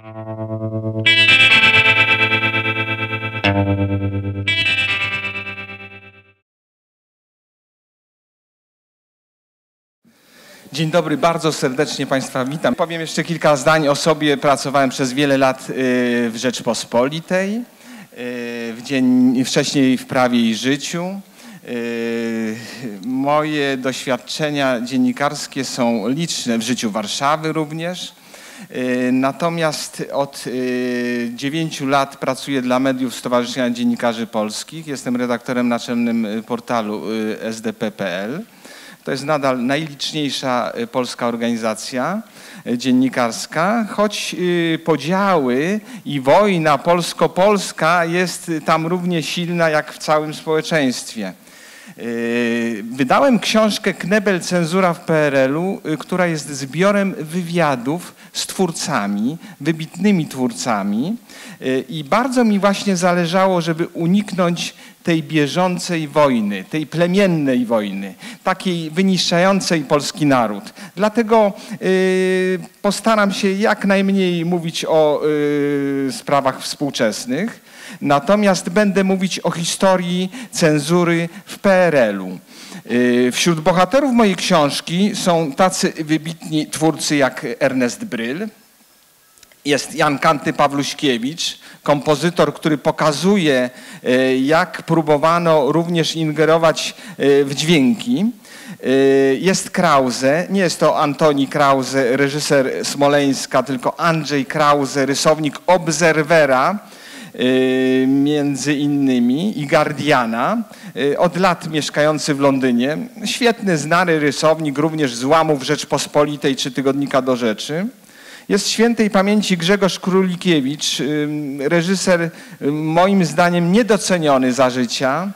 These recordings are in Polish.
Dzień dobry, bardzo serdecznie Państwa witam. Powiem jeszcze kilka zdań o sobie. Pracowałem przez wiele lat w Rzeczpospolitej, wcześniej w Prawie i Życiu. Moje doświadczenia dziennikarskie są liczne, w życiu Warszawy również. Natomiast od 9 lat pracuję dla mediów Stowarzyszenia Dziennikarzy Polskich. Jestem redaktorem naczelnym portalu sdp.pl. To jest nadal najliczniejsza polska organizacja dziennikarska, choć podziały i wojna polsko-polska jest tam równie silna jak w całym społeczeństwie. Wydałem książkę Knebel, cenzura w PRL-u, która jest zbiorem wywiadów z twórcami, wybitnymi twórcami i bardzo mi właśnie zależało, żeby uniknąć tej bieżącej wojny, tej plemiennej wojny, takiej wyniszczającej polski naród. Dlatego postaram się jak najmniej mówić o sprawach współczesnych, natomiast będę mówić o historii cenzury w PRL-u. Wśród bohaterów mojej książki są tacy wybitni twórcy jak Ernest Bryl, jest Jan Kanty-Pawluśkiewicz, kompozytor, który pokazuje, jak próbowano również ingerować w dźwięki. Jest Krause, nie jest to Antoni Krause, reżyser Smoleńska, tylko Andrzej Krause, rysownik Obserwera, między innymi, i Guardiana, od lat mieszkający w Londynie. Świetny, znany rysownik, również z Łamów Rzeczpospolitej czy Tygodnika Do Rzeczy. Jest świętej pamięci Grzegorz Królikiewicz, reżyser moim zdaniem niedoceniony za życia.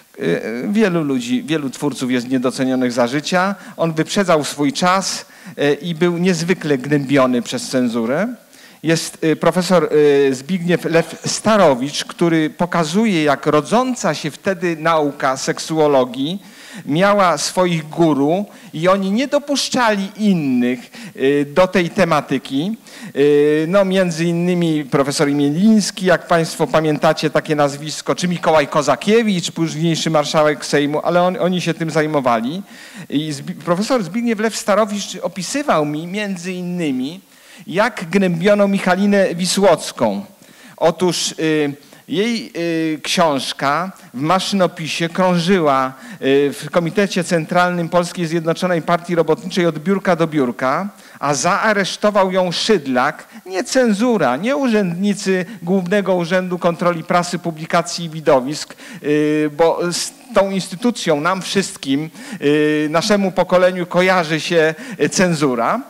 Wielu ludzi, wielu twórców jest niedocenionych za życia. On wyprzedzał swój czas i był niezwykle gnębiony przez cenzurę. Jest profesor Zbigniew Lew Starowicz, który pokazuje, jak rodząca się wtedy nauka seksuologii miała swoich guru i oni nie dopuszczali innych do tej tematyki. No, między innymi profesor Imieliński, jak Państwo pamiętacie takie nazwisko, czy Mikołaj Kozakiewicz, późniejszy marszałek Sejmu, ale oni się tym zajmowali. I profesor Zbigniew Lew Starowicz opisywał mi między innymi, jak gnębiono Michalinę Wisłocką. Otóż jej książka w maszynopisie krążyła w Komitecie Centralnym Polskiej Zjednoczonej Partii Robotniczej od biurka do biurka, a zaaresztował ją Szydlak, nie cenzura, nie urzędnicy Głównego Urzędu Kontroli Prasy, Publikacji i Widowisk, bo z tą instytucją nam wszystkim, naszemu pokoleniu kojarzy się cenzura,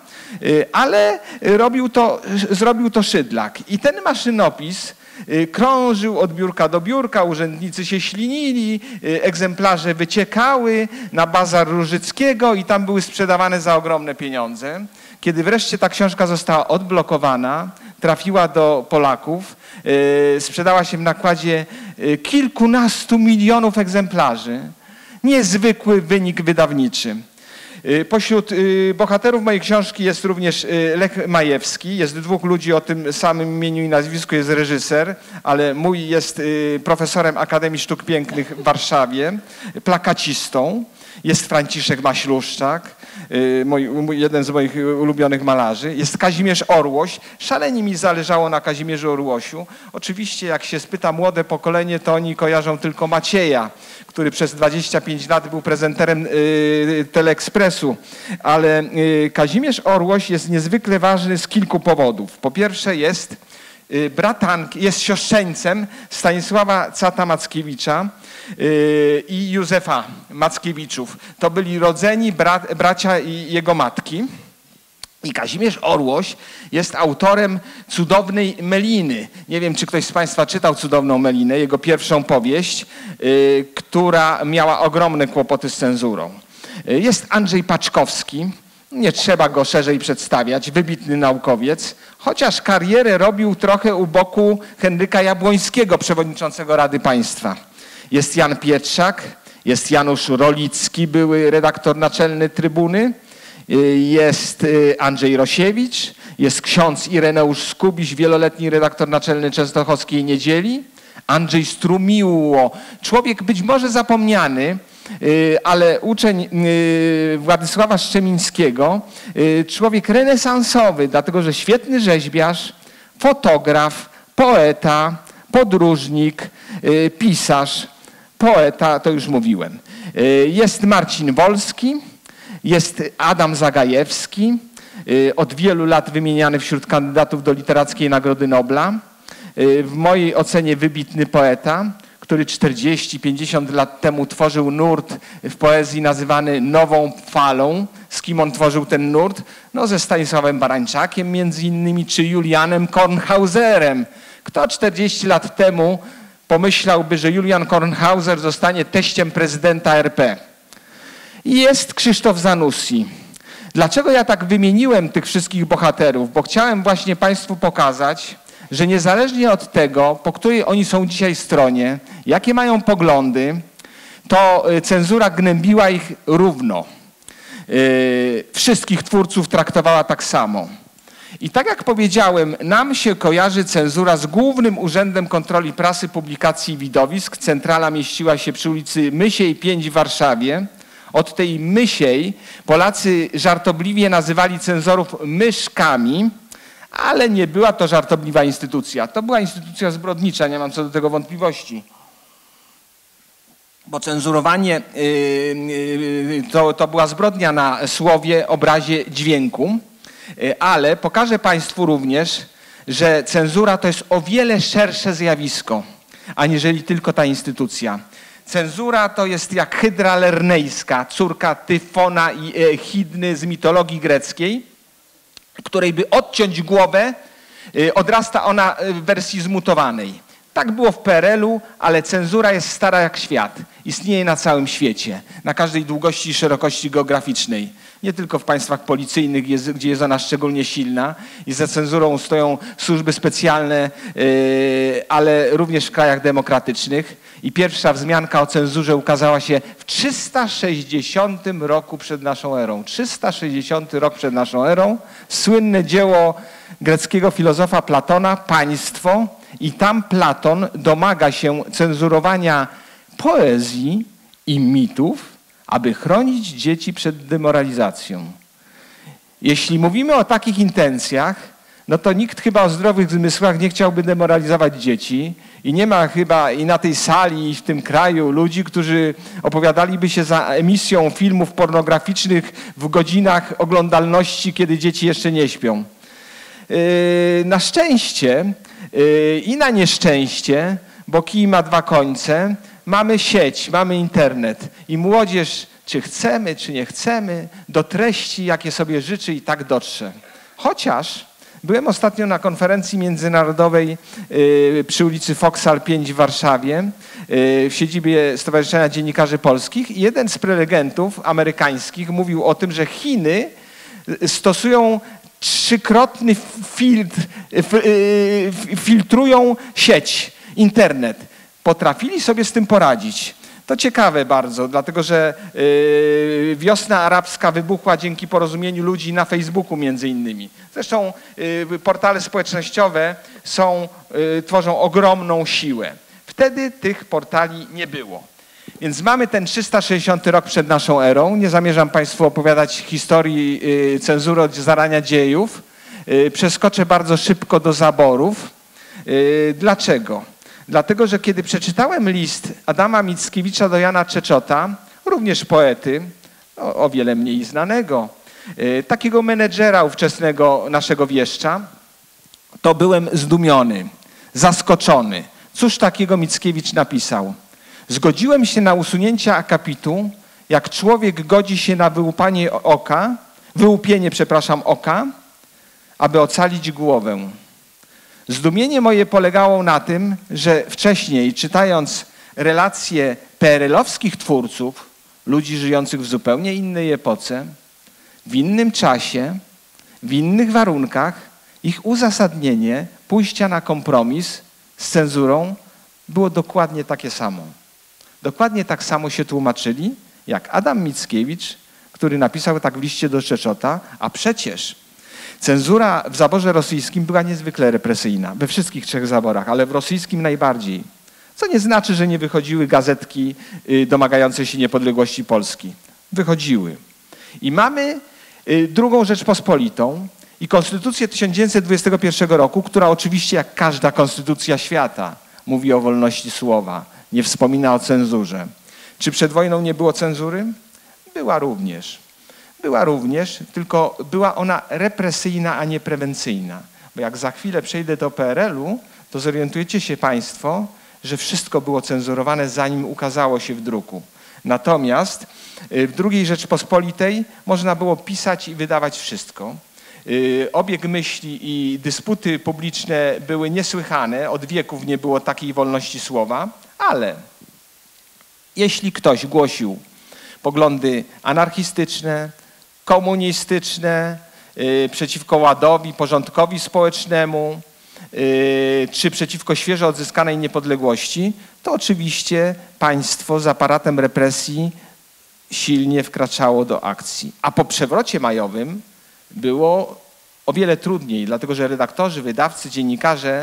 ale zrobił to Szydlak. I ten maszynopis krążył od biurka do biurka, urzędnicy się ślinili, egzemplarze wyciekały na bazar Różyckiego i tam były sprzedawane za ogromne pieniądze. Kiedy wreszcie ta książka została odblokowana, trafiła do Polaków, sprzedała się w nakładzie kilkunastu milionów egzemplarzy. Niezwykły wynik wydawniczy. Pośród bohaterów mojej książki jest również Lech Majewski. Jest dwóch ludzi o tym samym imieniu i nazwisku, jest reżyser, ale mój jest profesorem Akademii Sztuk Pięknych w Warszawie, plakacistą. Jest Franciszek Maśluszczak, jeden z moich ulubionych malarzy. Jest Kazimierz Orłoś. Szalenie mi zależało na Kazimierzu Orłosiu. Oczywiście jak się spyta młode pokolenie, to oni kojarzą tylko Macieja, który przez 25 lat był prezenterem Teleekspresu. Ale Kazimierz Orłoś jest niezwykle ważny z kilku powodów. Po pierwsze jest jest siostrzeńcem Stanisława Cata Mackiewicza i Józefa Mackiewiczów. To byli rodzeni bracia i jego matki. I Kazimierz Orłoś jest autorem Cudownej Meliny. Nie wiem, czy ktoś z Państwa czytał Cudowną Melinę, jego pierwszą powieść, która miała ogromne kłopoty z cenzurą. Jest Andrzej Paczkowski. Nie trzeba go szerzej przedstawiać, wybitny naukowiec, chociaż karierę robił trochę u boku Henryka Jabłońskiego, przewodniczącego Rady Państwa. Jest Jan Pietrzak, jest Janusz Rolicki, były redaktor naczelny Trybuny, jest Andrzej Rosiewicz, jest ksiądz Ireneusz Skubiś, wieloletni redaktor naczelny Częstochowskiej Niedzieli, Andrzej Strumiło, człowiek być może zapomniany, ale uczeń Władysława Strzemińskiego, człowiek renesansowy, dlatego że świetny rzeźbiarz, fotograf, poeta, podróżnik, pisarz, poeta, to już mówiłem. Jest Marcin Wolski, jest Adam Zagajewski, od wielu lat wymieniany wśród kandydatów do Literackiej Nagrody Nobla. W mojej ocenie wybitny poeta, który 40-50 lat temu tworzył nurt w poezji nazywany Nową Falą. Z kim on tworzył ten nurt? No ze Stanisławem Barańczakiem między innymi, czy Julianem Kornhauserem. Kto 40 lat temu pomyślałby, że Julian Kornhauser zostanie teściem prezydenta RP? I jest Krzysztof Zanussi. Dlaczego ja tak wymieniłem tych wszystkich bohaterów? Bo chciałem właśnie Państwu pokazać, że niezależnie od tego, po której oni są dzisiaj stronie, jakie mają poglądy, to cenzura gnębiła ich równo. Wszystkich twórców traktowała tak samo. I tak jak powiedziałem, nam się kojarzy cenzura z Głównym Urzędem Kontroli Prasy, Publikacji i Widowisk. Centrala mieściła się przy ulicy Mysiej 5 w Warszawie. Od tej Mysiej Polacy żartobliwie nazywali cenzorów myszkami, ale nie była to żartobliwa instytucja. To była instytucja zbrodnicza, nie mam co do tego wątpliwości. Bo cenzurowanie to była zbrodnia na słowie, obrazie, dźwięku. Ale pokażę Państwu również, że cenzura to jest o wiele szersze zjawisko, aniżeli tylko ta instytucja. Cenzura to jest jak hydra lernejska, córka Tyfona i Echidny z mitologii greckiej, której by odciąć głowę, odrasta ona w wersji zmutowanej. Tak było w PRL-u, ale cenzura jest stara jak świat. Istnieje na całym świecie, na każdej długości i szerokości geograficznej. Nie tylko w państwach policyjnych, gdzie jest ona szczególnie silna i za cenzurą stoją służby specjalne, ale również w krajach demokratycznych. I pierwsza wzmianka o cenzurze ukazała się w 360 roku przed naszą erą. 360 rok przed naszą erą. Słynne dzieło greckiego filozofa Platona, Państwo. I tam Platon domaga się cenzurowania poezji i mitów, aby chronić dzieci przed demoralizacją. Jeśli mówimy o takich intencjach, no to nikt chyba o zdrowych zmysłach nie chciałby demoralizować dzieci i nie ma chyba i na tej sali, i w tym kraju ludzi, którzy opowiadaliby się za emisją filmów pornograficznych w godzinach oglądalności, kiedy dzieci jeszcze nie śpią. Na szczęście i na nieszczęście, bo kij ma dwa końce, mamy sieć, mamy internet i młodzież, czy chcemy, czy nie chcemy, do treści, jakie sobie życzy, i tak dotrze. Chociaż byłem ostatnio na konferencji międzynarodowej przy ulicy Foksal 5 w Warszawie, w siedzibie Stowarzyszenia Dziennikarzy Polskich, i jeden z prelegentów amerykańskich mówił o tym, że Chiny stosują trzykrotny filtrują sieć, internet. Potrafili sobie z tym poradzić. To ciekawe bardzo, dlatego że wiosna arabska wybuchła dzięki porozumieniu ludzi na Facebooku między innymi. Zresztą portale społecznościowe tworzą ogromną siłę. Wtedy tych portali nie było. Więc mamy ten 360 rok przed naszą erą. Nie zamierzam Państwu opowiadać historii cenzury od zarania dziejów. Przeskoczę bardzo szybko do zaborów. Dlaczego? Dlatego, że kiedy przeczytałem list Adama Mickiewicza do Jana Czeczota, również poety, o wiele mniej znanego, takiego menedżera ówczesnego naszego wieszcza, to byłem zdumiony, zaskoczony. Cóż takiego Mickiewicz napisał? Zgodziłem się na usunięcie akapitu, jak człowiek godzi się na wyłupienie oka, aby ocalić głowę. Zdumienie moje polegało na tym, że wcześniej, czytając relacje PRL-owskich twórców, ludzi żyjących w zupełnie innej epoce, w innym czasie, w innych warunkach, ich uzasadnienie pójścia na kompromis z cenzurą było dokładnie takie samo. Dokładnie tak samo się tłumaczyli, jak Adam Mickiewicz, który napisał tak w liście do Czeczota, a przecież Cenzura w zaborze rosyjskim była niezwykle represyjna, we wszystkich 3 zaborach, ale w rosyjskim najbardziej. Co nie znaczy, że nie wychodziły gazetki domagające się niepodległości Polski. Wychodziły. I mamy II Rzeczpospolitą i Konstytucję 1921 roku, która oczywiście jak każda konstytucja świata mówi o wolności słowa, nie wspomina o cenzurze. Czy przed wojną nie było cenzury? Była również. Była również, tylko była ona represyjna, a nie prewencyjna. Bo jak za chwilę przejdę do PRL-u, to zorientujecie się Państwo, że wszystko było cenzurowane, zanim ukazało się w druku. Natomiast w II Rzeczpospolitej można było pisać i wydawać wszystko. Obieg myśli i dysputy publiczne były niesłychane, od wieków nie było takiej wolności słowa, ale jeśli ktoś głosił poglądy anarchistyczne, komunistyczne, przeciwko ładowi, porządkowi społecznemu, czy przeciwko świeżo odzyskanej niepodległości, to oczywiście państwo z aparatem represji silnie wkraczało do akcji. A po przewrocie majowym było o wiele trudniej, dlatego że redaktorzy, wydawcy, dziennikarze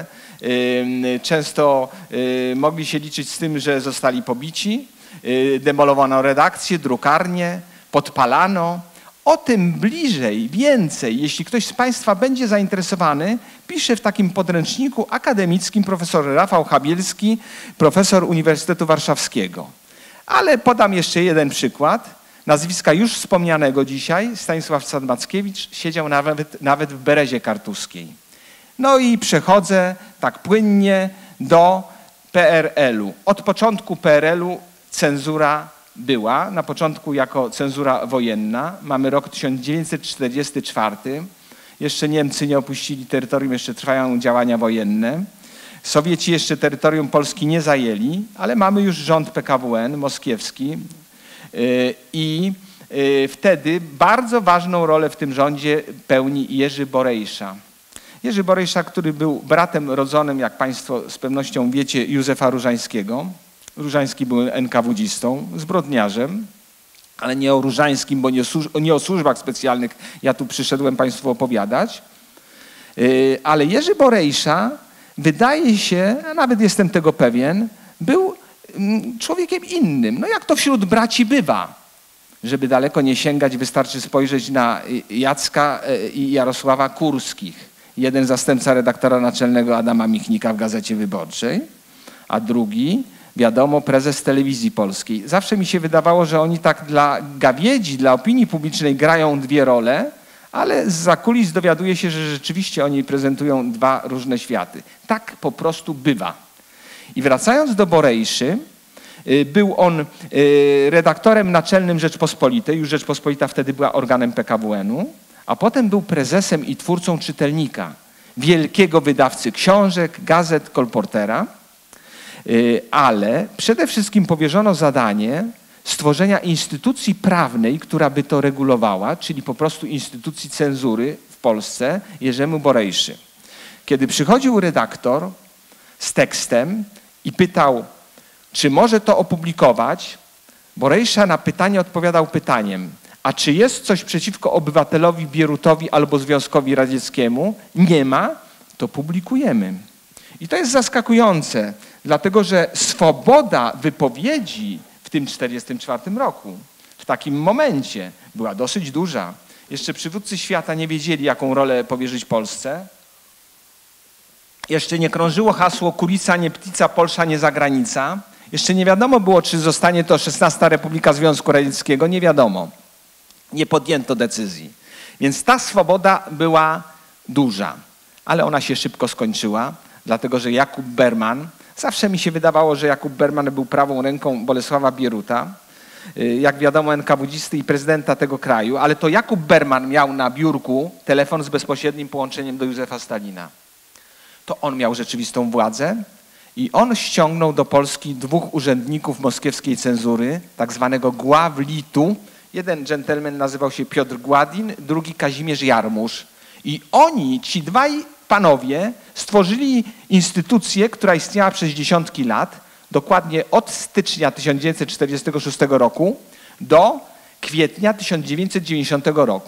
często mogli się liczyć z tym, że zostali pobici, demolowano redakcje, drukarnie, podpalano. O tym bliżej, więcej, jeśli ktoś z Państwa będzie zainteresowany, pisze w takim podręczniku akademickim profesor Rafał Chabielski, profesor Uniwersytetu Warszawskiego. Ale podam jeszcze jeden przykład. Nazwiska już wspomnianego dzisiaj, Stanisław Sadmackiewicz, siedział nawet w Berezie Kartuskiej. No i przechodzę tak płynnie do PRL-u. Od początku PRL-u cenzura była, na początku jako cenzura wojenna. Mamy rok 1944. Jeszcze Niemcy nie opuścili terytorium, jeszcze trwają działania wojenne. Sowieci jeszcze terytorium Polski nie zajęli, ale mamy już rząd PKWN moskiewski i wtedy bardzo ważną rolę w tym rządzie pełni Jerzy Borejsza. Jerzy Borejsza, który był bratem rodzonym, jak Państwo z pewnością wiecie, Józefa Różańskiego. Różański był NKWD-istą, zbrodniarzem, ale nie o Różańskim, bo nie o służbach specjalnych ja tu przyszedłem Państwu opowiadać. Ale Jerzy Borejsza, wydaje się, a nawet jestem tego pewien, był człowiekiem innym. No jak to wśród braci bywa. Żeby daleko nie sięgać, wystarczy spojrzeć na Jacka i Jarosława Kurskich. Jeden zastępca redaktora naczelnego Adama Michnika w Gazecie Wyborczej, a drugi, wiadomo, prezes Telewizji Polskiej. Zawsze mi się wydawało, że oni tak dla gawiedzi, dla opinii publicznej grają 2 role, ale zza kulis dowiaduje się, że rzeczywiście oni prezentują 2 różne światy. Tak po prostu bywa. I wracając do Borejszy, był on redaktorem naczelnym Rzeczpospolitej, już Rzeczpospolita wtedy była organem PKWN-u, a potem był prezesem i twórcą Czytelnika, wielkiego wydawcy książek, gazet, kolportera, ale przede wszystkim powierzono zadanie stworzenia instytucji prawnej, która by to regulowała, czyli po prostu instytucji cenzury w Polsce, Jerzemu Borejszy. Kiedy przychodził redaktor z tekstem i pytał, czy może to opublikować, Borejsza na pytanie odpowiadał pytaniem: a czy jest coś przeciwko obywatelowi Bierutowi albo Związkowi Radzieckiemu? Nie ma, to publikujemy. I to jest zaskakujące, dlatego że swoboda wypowiedzi w tym 1944 roku, w takim momencie była dosyć duża. Jeszcze przywódcy świata nie wiedzieli, jaką rolę powierzyć Polsce. Jeszcze nie krążyło hasło Kurica, nie Ptica, Polsza, nie zagranica. Jeszcze nie wiadomo było, czy zostanie to 16. Republika Związku Radzieckiego. Nie wiadomo. Nie podjęto decyzji. Więc ta swoboda była duża, ale ona się szybko skończyła, dlatego że Jakub Berman, zawsze mi się wydawało, że Jakub Berman był prawą ręką Bolesława Bieruta, jak wiadomo NKWD-isty i prezydenta tego kraju, ale to Jakub Berman miał na biurku telefon z bezpośrednim połączeniem do Józefa Stalina. To on miał rzeczywistą władzę i on ściągnął do Polski 2 urzędników moskiewskiej cenzury, tak zwanego Gławlitu. Jeden dżentelmen nazywał się Piotr Gładin, drugi Kazimierz Jarmusz. I oni, ci 2 panowie, stworzyli instytucję, która istniała przez dziesiątki lat, dokładnie od stycznia 1946 roku do kwietnia 1990 roku.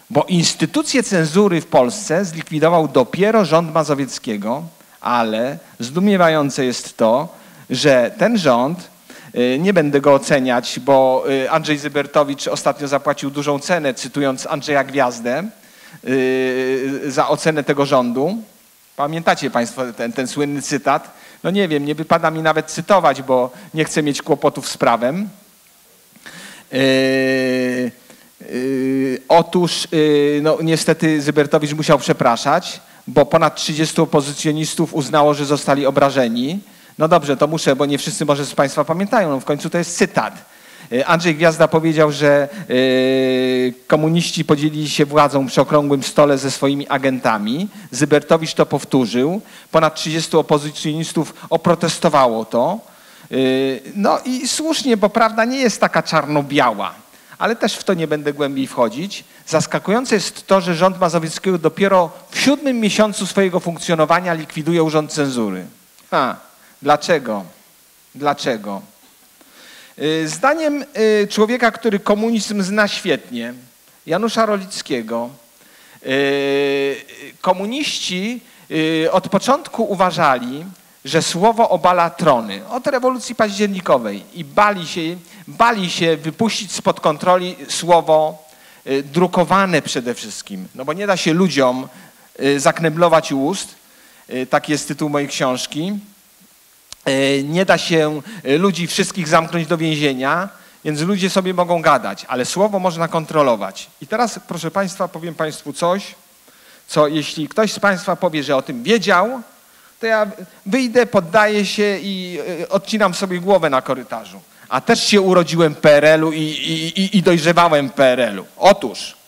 Bo instytucję cenzury w Polsce zlikwidował dopiero rząd Mazowieckiego, ale zdumiewające jest to, że ten rząd, nie będę go oceniać, bo Andrzej Zybertowicz ostatnio zapłacił dużą cenę, cytując Andrzeja Gwiazdę, za ocenę tego rządu. Pamiętacie Państwo ten słynny cytat? No nie wiem, nie wypada mi nawet cytować, bo nie chcę mieć kłopotów z prawem. Otóż no, niestety Zybertowicz musiał przepraszać, bo ponad 30 opozycjonistów uznało, że zostali obrażeni. No dobrze, to muszę, bo nie wszyscy może z Państwa pamiętają, no w końcu to jest cytat. Andrzej Gwiazda powiedział, że komuniści podzielili się władzą przy okrągłym stole ze swoimi agentami. Zybertowicz to powtórzył. Ponad 30 opozycjonistów oprotestowało to. No i słusznie, bo prawda nie jest taka czarno-biała. Ale też w to nie będę głębiej wchodzić. Zaskakujące jest to, że rząd Mazowieckiego dopiero w 7. miesiącu swojego funkcjonowania likwiduje Urząd Cenzury. Dlaczego? Dlaczego? Zdaniem człowieka, który komunizm zna świetnie, Janusza Rolickiego, komuniści od początku uważali, że słowo obala trony. Od rewolucji październikowej i bali się wypuścić spod kontroli słowo drukowane przede wszystkim. No bo nie da się ludziom zakneblować ust, taki jest tytuł mojej książki. Nie da się ludzi wszystkich zamknąć do więzienia, więc ludzie sobie mogą gadać, ale słowo można kontrolować. I teraz, proszę Państwa, powiem Państwu coś, co jeśli ktoś z Państwa powie, że o tym wiedział, to ja wyjdę, poddaję się i odcinam sobie głowę na korytarzu. A też się urodziłem w PRL-u i dojrzewałem w PRL-u. Otóż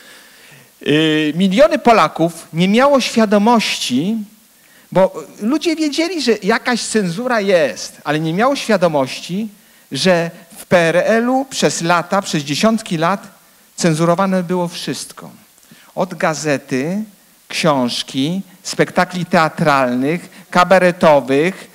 miliony Polaków nie miało świadomości, bo ludzie wiedzieli, że jakaś cenzura jest, ale nie miało świadomości, że w PRL-u przez lata, przez dziesiątki lat cenzurowane było wszystko. Od gazety, książki, spektakli teatralnych, kabaretowych,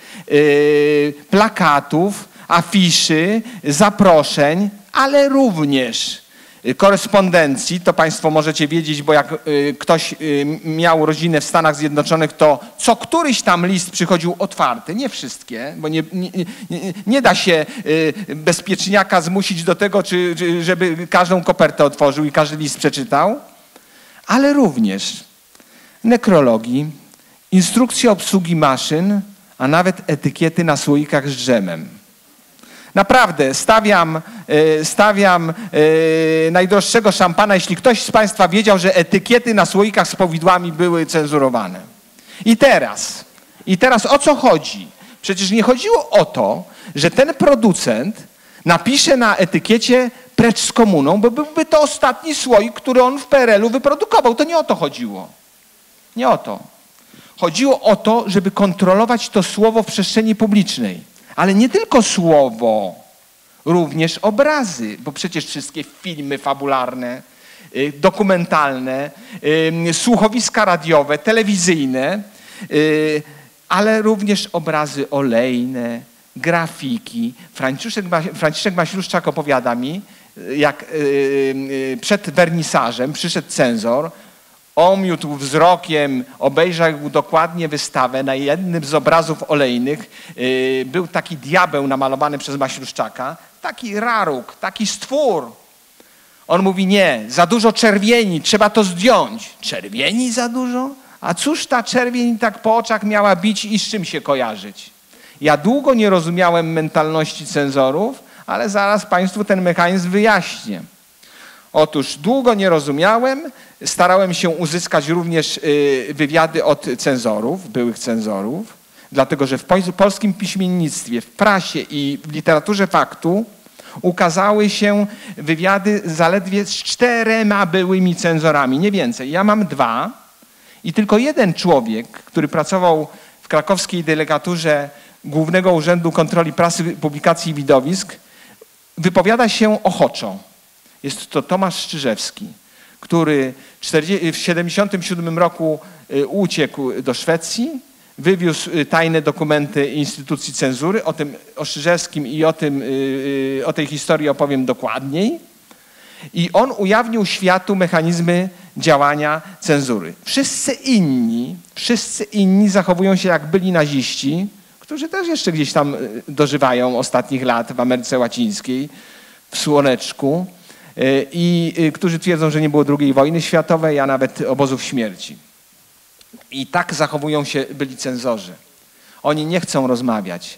plakatów, afiszy, zaproszeń, ale również korespondencji. To Państwo możecie wiedzieć, bo jak ktoś miał rodzinę w Stanach Zjednoczonych, to co któryś tam list przychodził otwarty. Nie wszystkie, bo nie da się bezpieczniaka zmusić do tego, żeby każdą kopertę otworzył i każdy list przeczytał, ale również nekrologii, instrukcje obsługi maszyn, a nawet etykiety na słoikach z dżemem. Naprawdę, stawiam najdroższego szampana, jeśli ktoś z Państwa wiedział, że etykiety na słoikach z powidłami były cenzurowane. I teraz o co chodzi? Przecież nie chodziło o to, że ten producent napisze na etykiecie precz z komuną, bo byłby to ostatni słoik, który on w PRL-u wyprodukował. To nie o to chodziło. Nie o to. Chodziło o to, żeby kontrolować to słowo w przestrzeni publicznej. Ale nie tylko słowo, również obrazy, bo przecież wszystkie filmy fabularne, dokumentalne, słuchowiska radiowe, telewizyjne, ale również obrazy olejne, grafiki. Franciszek Maśluszczak opowiada mi, jak przed wernisażem przyszedł cenzor, omiótł wzrokiem, obejrzał dokładnie wystawę. Na jednym z obrazów olejnych był taki diabeł namalowany przez Maśluszczaka, taki raruk, taki stwór. On mówi, nie, za dużo czerwieni, trzeba to zdjąć. Czerwieni za dużo? A cóż ta czerwień tak po oczach miała bić i z czym się kojarzyć? Ja długo nie rozumiałem mentalności cenzorów, ale zaraz Państwu ten mechanizm wyjaśnię. Otóż długo nie rozumiałem, starałem się uzyskać również wywiady od cenzorów, byłych cenzorów, dlatego że w polskim piśmiennictwie, w prasie i w literaturze faktu ukazały się wywiady zaledwie z 4 byłymi cenzorami, nie więcej. Ja mam 2 i tylko jeden człowiek, który pracował w krakowskiej delegaturze Głównego Urzędu Kontroli Prasy, Publikacji i Widowisk, wypowiada się ochoczo. Jest to Tomasz Szczyżewski, który w 1977 roku uciekł do Szwecji, wywiózł tajne dokumenty instytucji cenzury. O Szczyżewskim i o tej historii opowiem dokładniej. I on ujawnił światu mechanizmy działania cenzury. Wszyscy inni zachowują się jak byli naziści, którzy też jeszcze gdzieś tam dożywają ostatnich lat w Ameryce Łacińskiej, w Słoneczku i którzy twierdzą, że nie było II wojny światowej, a nawet obozów śmierci. I tak zachowują się byli cenzorzy. Oni nie chcą rozmawiać.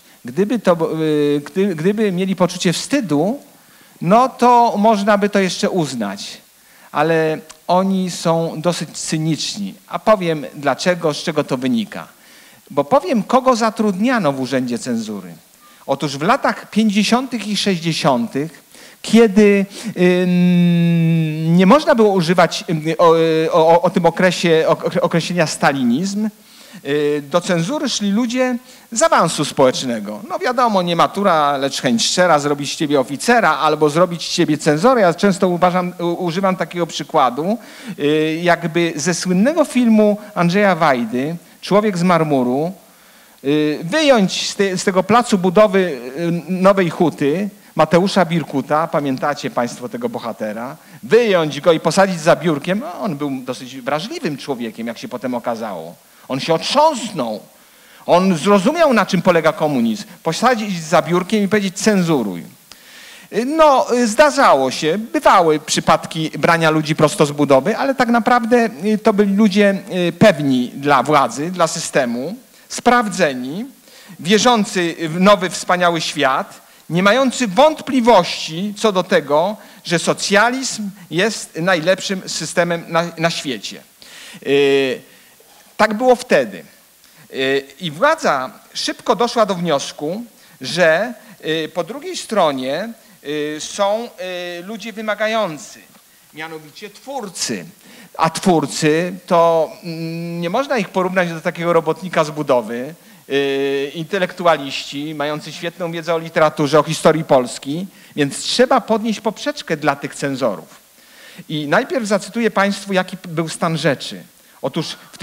Gdyby mieli poczucie wstydu, no to można by to jeszcze uznać. Ale oni są dosyć cyniczni. A powiem dlaczego, z czego to wynika. Bo powiem, kogo zatrudniano w Urzędzie Cenzury. Otóż w latach 50. i 60., kiedy nie można było używać o tym okresie określenia stalinizm, do cenzury szli ludzie z awansu społecznego. No wiadomo, nie matura, lecz chęć szczera, zrobić z ciebie oficera albo zrobić z ciebie cenzorę. Ja często używam takiego przykładu, jakby ze słynnego filmu Andrzeja Wajdy, Człowiek z marmuru, wyjąć z tego placu budowy Nowej Huty Mateusza Birkuta, pamiętacie państwo tego bohatera, wyjąć go i posadzić za biurkiem. No, on był dosyć wrażliwym człowiekiem, jak się potem okazało. On się otrząsnął. On zrozumiał, na czym polega komunizm. Posadzić za biurkiem i powiedzieć cenzuruj. No, zdarzało się, bywały przypadki brania ludzi prosto z budowy, ale tak naprawdę to byli ludzie pewni dla władzy, dla systemu, sprawdzeni, wierzący w nowy, wspaniały świat, nie mający wątpliwości co do tego, że socjalizm jest najlepszym systemem na świecie. Tak było wtedy. I władza szybko doszła do wniosku, że po drugiej stronie są ludzie wymagający, mianowicie twórcy. A twórcy to nie można ich porównać do takiego robotnika z budowy, intelektualiści mający świetną wiedzę o literaturze, o historii Polski, więc trzeba podnieść poprzeczkę dla tych cenzorów. I najpierw zacytuję państwu, jaki był stan rzeczy. Otóż w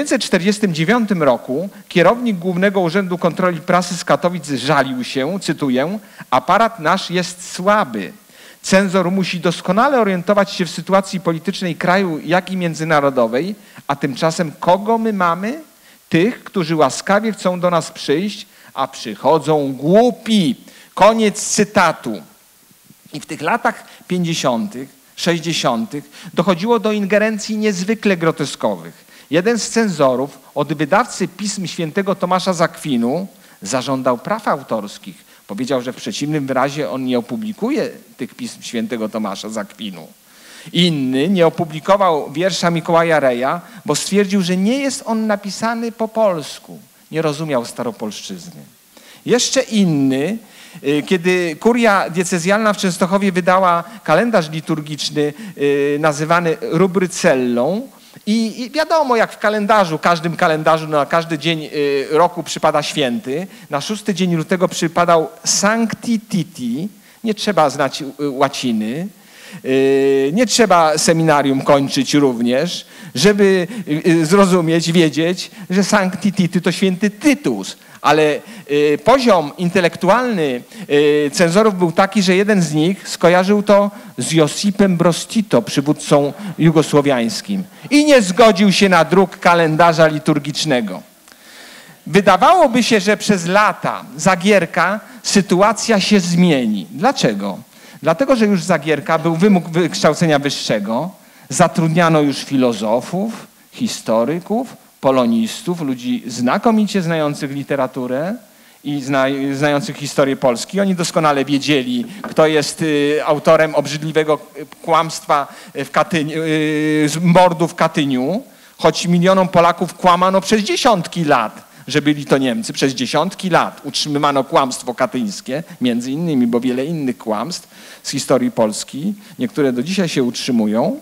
1949 roku kierownik Głównego Urzędu Kontroli Prasy z Katowic żalił się, cytuję, aparat nasz jest słaby. Cenzor musi doskonale orientować się w sytuacji politycznej kraju, jak i międzynarodowej, a tymczasem kogo my mamy? Tych, którzy łaskawie chcą do nas przyjść, a przychodzą głupi. Koniec cytatu. I w tych latach 50., 60. dochodziło do ingerencji niezwykle groteskowych. Jeden z cenzorów od wydawcy pism świętego Tomasza z Akwinu zażądał praw autorskich. Powiedział, że w przeciwnym razie on nie opublikuje tych pism świętego Tomasza z Akwinu. Inny nie opublikował wiersza Mikołaja Reja, bo stwierdził, że nie jest on napisany po polsku. Nie rozumiał staropolszczyzny. Jeszcze inny, kiedy kuria diecezjalna w Częstochowie wydała kalendarz liturgiczny nazywany rubrycellą i wiadomo, jak w kalendarzu, każdym kalendarzu na każdy dzień roku przypada święty, na 6 dzień lutego przypadał Sancti Titi, nie trzeba znać łaciny, nie trzeba seminarium kończyć również, żeby zrozumieć, wiedzieć, że Sancti Titi to święty Tytus. Ale poziom intelektualny cenzorów był taki, że jeden z nich skojarzył to z Josipem Broz Tito, przywódcą jugosłowiańskim. I nie zgodził się na druk kalendarza liturgicznego. Wydawałoby się, że przez lata za Gierka sytuacja się zmieni. Dlaczego? Dlatego, że już za Gierka był wymóg wykształcenia wyższego, zatrudniano już filozofów, historyków, polonistów, ludzi znakomicie znających literaturę i znających historię Polski. Oni doskonale wiedzieli, kto jest autorem obrzydliwego kłamstwa z mordu w Katyniu, choć milionom Polaków kłamano przez dziesiątki lat, że byli to Niemcy. Przez dziesiątki lat utrzymywano kłamstwo katyńskie, między innymi, bo wiele innych kłamstw z historii Polski, niektóre do dzisiaj się utrzymują,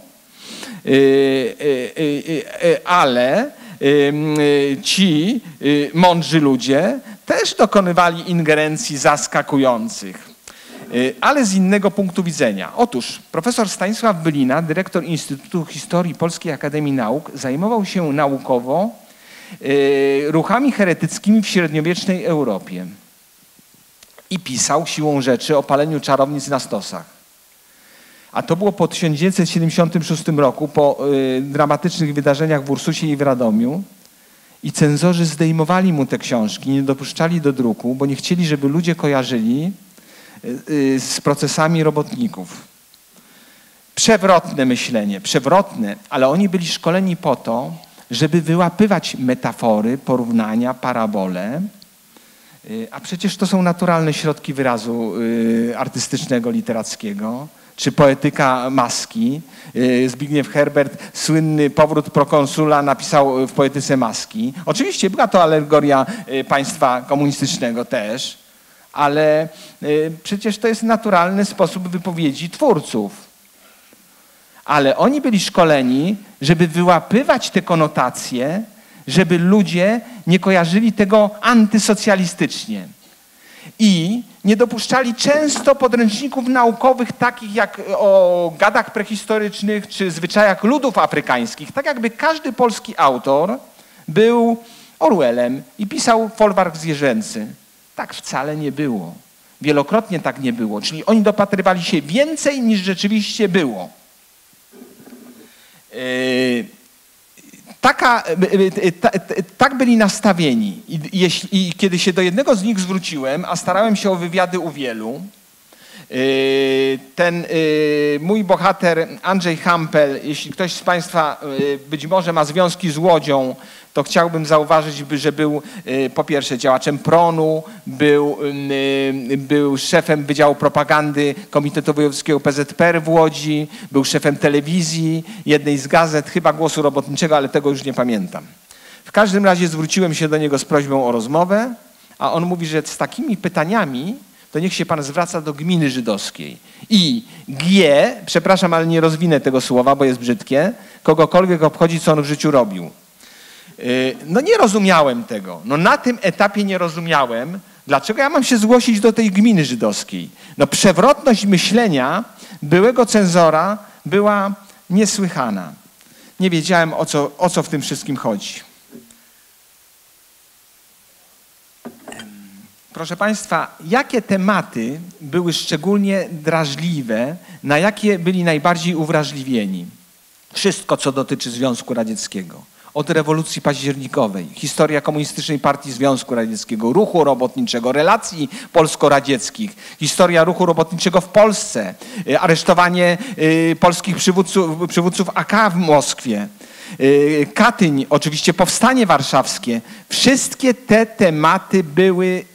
ale ci mądrzy ludzie też dokonywali ingerencji zaskakujących, ale z innego punktu widzenia. Otóż profesor Stanisław Bylina, dyrektor Instytutu Historii Polskiej Akademii Nauk, zajmował się naukowo ruchami heretyckimi w średniowiecznej Europie i pisał siłą rzeczy o paleniu czarownic na stosach. A to było po 1976 roku, po dramatycznych wydarzeniach w Ursusie i w Radomiu. I cenzorzy zdejmowali mu te książki, nie dopuszczali do druku, bo nie chcieli, żeby ludzie kojarzyli z procesami robotników. Przewrotne myślenie, przewrotne, ale oni byli szkoleni po to, żeby wyłapywać metafory, porównania, parabole, a przecież to są naturalne środki wyrazu artystycznego, literackiego, czy poetyka maski. Zbigniew Herbert, słynny Powrót prokonsula, napisał w poetyce maski. Oczywiście była to alegoria państwa komunistycznego też, ale przecież to jest naturalny sposób wypowiedzi twórców. Ale oni byli szkoleni, żeby wyłapywać te konotacje, żeby ludzie nie kojarzyli tego antysocjalistycznie. I nie dopuszczali często podręczników naukowych takich jak o gadach prehistorycznych czy zwyczajach ludów afrykańskich. Tak jakby każdy polski autor był Orwellem i pisał folwark zwierzęcy. Tak wcale nie było. Wielokrotnie tak nie było. Czyli oni dopatrywali się więcej niż rzeczywiście było. Tak byli nastawieni. I kiedy się do jednego z nich zwróciłem, a starałem się o wywiady u wielu, ten mój bohater Andrzej Hampel, jeśli ktoś z Państwa być może ma związki z Łodzią, to chciałbym zauważyć, że był po pierwsze działaczem PRON-u, był szefem Wydziału Propagandy Komitetu Wojewódzkiego PZPR w Łodzi, był szefem telewizji, jednej z gazet, chyba Głosu Robotniczego, ale tego już nie pamiętam. W każdym razie zwróciłem się do niego z prośbą o rozmowę, a on mówi, że z takimi pytaniami to niech się pan zwraca do gminy żydowskiej. I przepraszam, ale nie rozwinę tego słowa, bo jest brzydkie, kogokolwiek obchodzi, co on w życiu robił. No nie rozumiałem tego. No na tym etapie nie rozumiałem, dlaczego ja mam się zgłosić do tej gminy żydowskiej. No przewrotność myślenia byłego cenzora była niesłychana. Nie wiedziałem, o co w tym wszystkim chodzi. Proszę Państwa, jakie tematy były szczególnie drażliwe, na jakie byli najbardziej uwrażliwieni? Wszystko, co dotyczy Związku Radzieckiego. Od rewolucji październikowej, historia Komunistycznej Partii Związku Radzieckiego, ruchu robotniczego, relacji polsko-radzieckich, historia ruchu robotniczego w Polsce, aresztowanie polskich przywódców AK w Moskwie, Katyń, oczywiście powstanie warszawskie. Wszystkie te tematy były,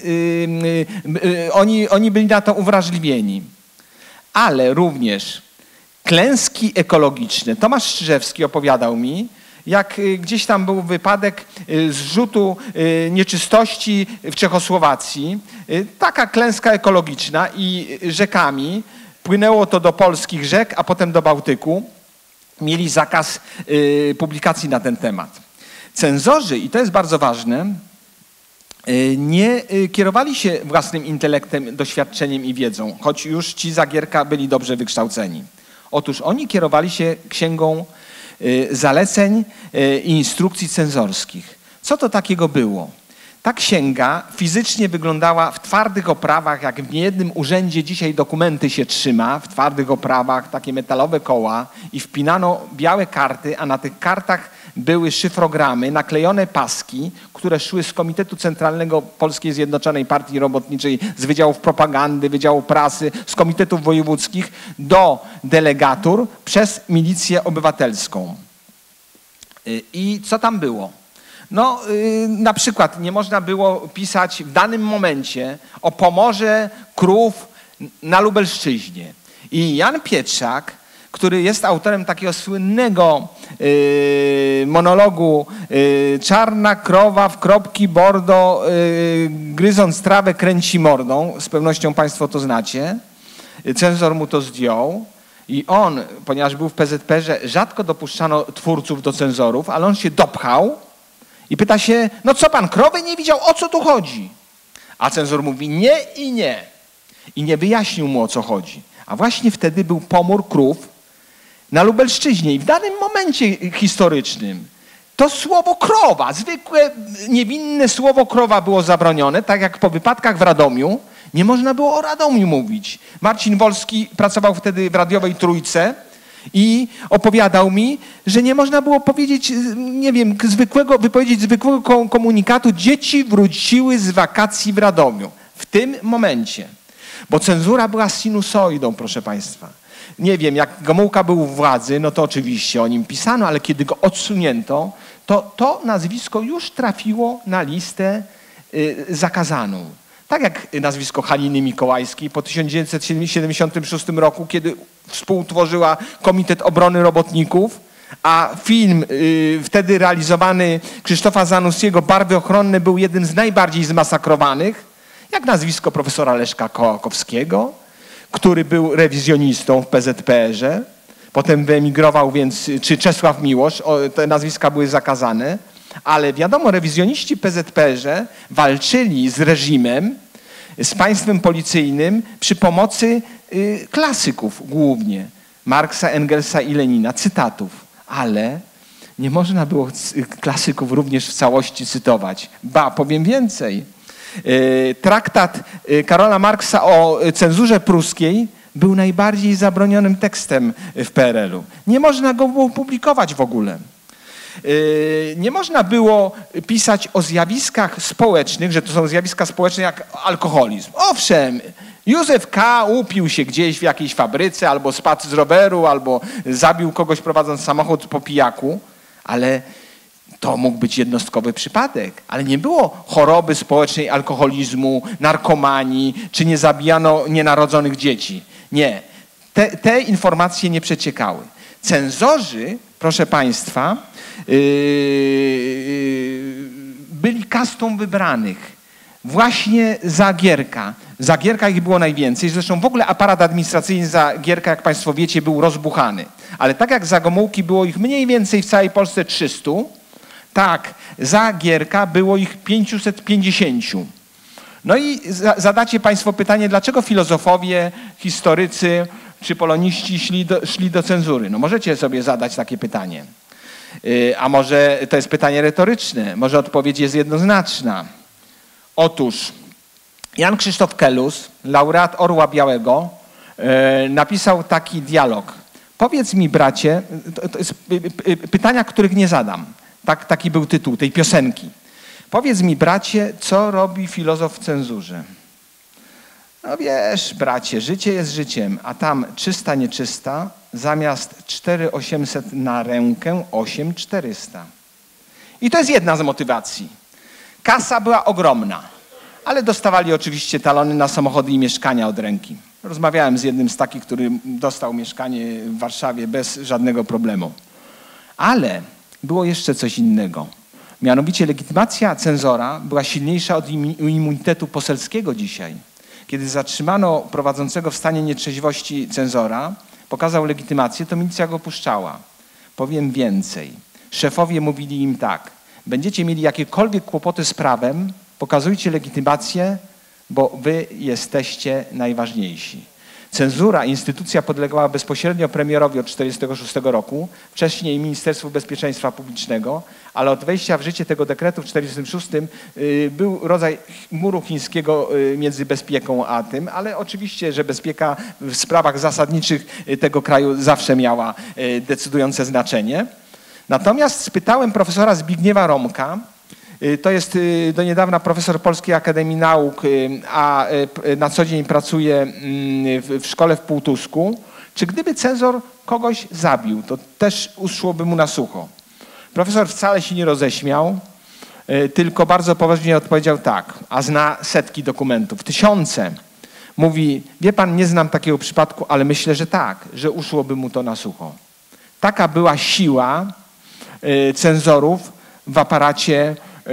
oni byli na to uwrażliwieni. Ale również klęski ekologiczne. Tomasz Strzyżewski opowiadał mi, jak gdzieś tam był wypadek zrzutu nieczystości w Czechosłowacji. Taka klęska ekologiczna i rzekami. Płynęło to do polskich rzek, a potem do Bałtyku. Mieli zakaz publikacji na ten temat. Cenzorzy, i to jest bardzo ważne, nie kierowali się własnym intelektem, doświadczeniem i wiedzą, choć już ci Zagierka byli dobrze wykształceni. Otóż oni kierowali się księgą zaleceń i instrukcji cenzorskich. Co to takiego było? Ta księga fizycznie wyglądała w twardych oprawach, jak w niejednym urzędzie dzisiaj dokumenty się trzyma, w twardych oprawach, takie metalowe koła i wpinano białe karty, a na tych kartach były szyfrogramy, naklejone paski, które szły z Komitetu Centralnego Polskiej Zjednoczonej Partii Robotniczej, z Wydziałów Propagandy, Wydziału Prasy, z komitetów wojewódzkich do delegatur przez Milicję Obywatelską. I co tam było? No, na przykład nie można było pisać w danym momencie o pomorze krów na Lubelszczyźnie. I Jan Pietrzak, który jest autorem takiego słynnego monologu czarna krowa w kropki bordo, gryząc trawę kręci mordą, z pewnością Państwo to znacie, cenzor mu to zdjął. I on, ponieważ był w PZPR-ze, rzadko dopuszczano twórców do cenzorów, ale on się dopchał i pyta się, no co pan, krowy nie widział, o co tu chodzi? A cenzor mówi nie i nie. I nie wyjaśnił mu, o co chodzi. A właśnie wtedy był pomór krów na Lubelszczyźnie i w danym momencie historycznym to słowo krowa, zwykłe, niewinne słowo krowa było zabronione, tak jak po wypadkach w Radomiu Nie można było o Radomiu mówić. Marcin Wolski pracował wtedy w radiowej Trójce i opowiadał mi, że nie można było powiedzieć, nie wiem, wypowiedzieć zwykłego komunikatu: dzieci wróciły z wakacji w Radomiu. W tym momencie. Bo cenzura była sinusoidą, proszę państwa. Nie wiem, jak Gomułka był u władzy, no to oczywiście o nim pisano, ale kiedy go odsunięto, to nazwisko już trafiło na listę zakazaną. Tak jak nazwisko Haliny Mikołajskiej po 1976 roku, kiedy współtworzyła Komitet Obrony Robotników, a film wtedy realizowany Krzysztofa Zanussiego, Barwy ochronne, był jednym z najbardziej zmasakrowanych, jak nazwisko profesora Leszka Kołakowskiego, który był rewizjonistą w PZPR-ze, potem wyemigrował, więc, czy Czesław Miłosz, te nazwiska były zakazane, ale wiadomo, rewizjoniści w PZPR-ze walczyli z reżimem, z państwem policyjnym przy pomocy klasyków głównie, Marksa, Engelsa i Lenina, cytatów, ale nie można było klasyków również w całości cytować. Ba, powiem więcej. Traktat Karola Marksa o cenzurze pruskiej był najbardziej zabronionym tekstem w PRL-u. Nie można go było publikować w ogóle. Nie można było pisać o zjawiskach społecznych, że to są zjawiska społeczne jak alkoholizm. Owszem, Józef K. upił się gdzieś w jakiejś fabryce, albo spadł z roweru, albo zabił kogoś prowadząc samochód po pijaku, ale to mógł być jednostkowy przypadek. Ale nie było choroby społecznej, alkoholizmu, narkomanii, czy nie zabijano nienarodzonych dzieci. Nie. Te informacje nie przeciekały. Cenzorzy, proszę państwa, byli kastą wybranych właśnie za Gierka. Za Gierka ich było najwięcej. Zresztą w ogóle aparat administracyjny za Gierka, jak państwo wiecie, był rozbuchany. Ale tak jak za Gomułki było ich mniej więcej w całej Polsce 300, tak za Gierka było ich 550. No i zadacie państwo pytanie, dlaczego filozofowie, historycy czy poloniści szli do cenzury? No możecie sobie zadać takie pytanie. A może to jest pytanie retoryczne? Może odpowiedź jest jednoznaczna. Otóż Jan Krzysztof Kelus, laureat Orła Białego, napisał taki dialog. Powiedz mi, bracie, to jest pytania, których nie zadam. Taki był tytuł tej piosenki. Powiedz mi, bracie, co robi filozof w cenzurze? No wiesz, bracie, życie jest życiem, a tam czysta, nieczysta, zamiast 4800 na rękę 8400. I to jest jedna z motywacji. Kasa była ogromna, ale dostawali oczywiście talony na samochody i mieszkania od ręki. Rozmawiałem z jednym z takich, który dostał mieszkanie w Warszawie bez żadnego problemu. Ale było jeszcze coś innego. Mianowicie legitymacja cenzora była silniejsza od immunitetu poselskiego dzisiaj. Kiedy zatrzymano prowadzącego w stanie nietrzeźwości cenzora, pokazał legitymację, to milicja go puszczała. Powiem więcej. Szefowie mówili im tak: będziecie mieli jakiekolwiek kłopoty z prawem, pokazujcie legitymację, bo wy jesteście najważniejsi. Cenzura, instytucja podlegała bezpośrednio premierowi od 1946 roku, wcześniej Ministerstwu Bezpieczeństwa Publicznego, ale od wejścia w życie tego dekretu w 1946 był rodzaj muru chińskiego między bezpieką a tym, ale oczywiście, że bezpieka w sprawach zasadniczych tego kraju zawsze miała decydujące znaczenie. Natomiast spytałem profesora Zbigniewa Romka, to jest do niedawna profesor Polskiej Akademii Nauk, a na co dzień pracuje w szkole w Półtusku, czy gdyby cenzor kogoś zabił, to też uszłoby mu na sucho. Profesor wcale się nie roześmiał, tylko bardzo poważnie odpowiedział tak, a zna setki dokumentów, tysiące. Mówi, wie pan, nie znam takiego przypadku, ale myślę, że tak, że uszłoby mu to na sucho. Taka była siła cenzorów w aparacie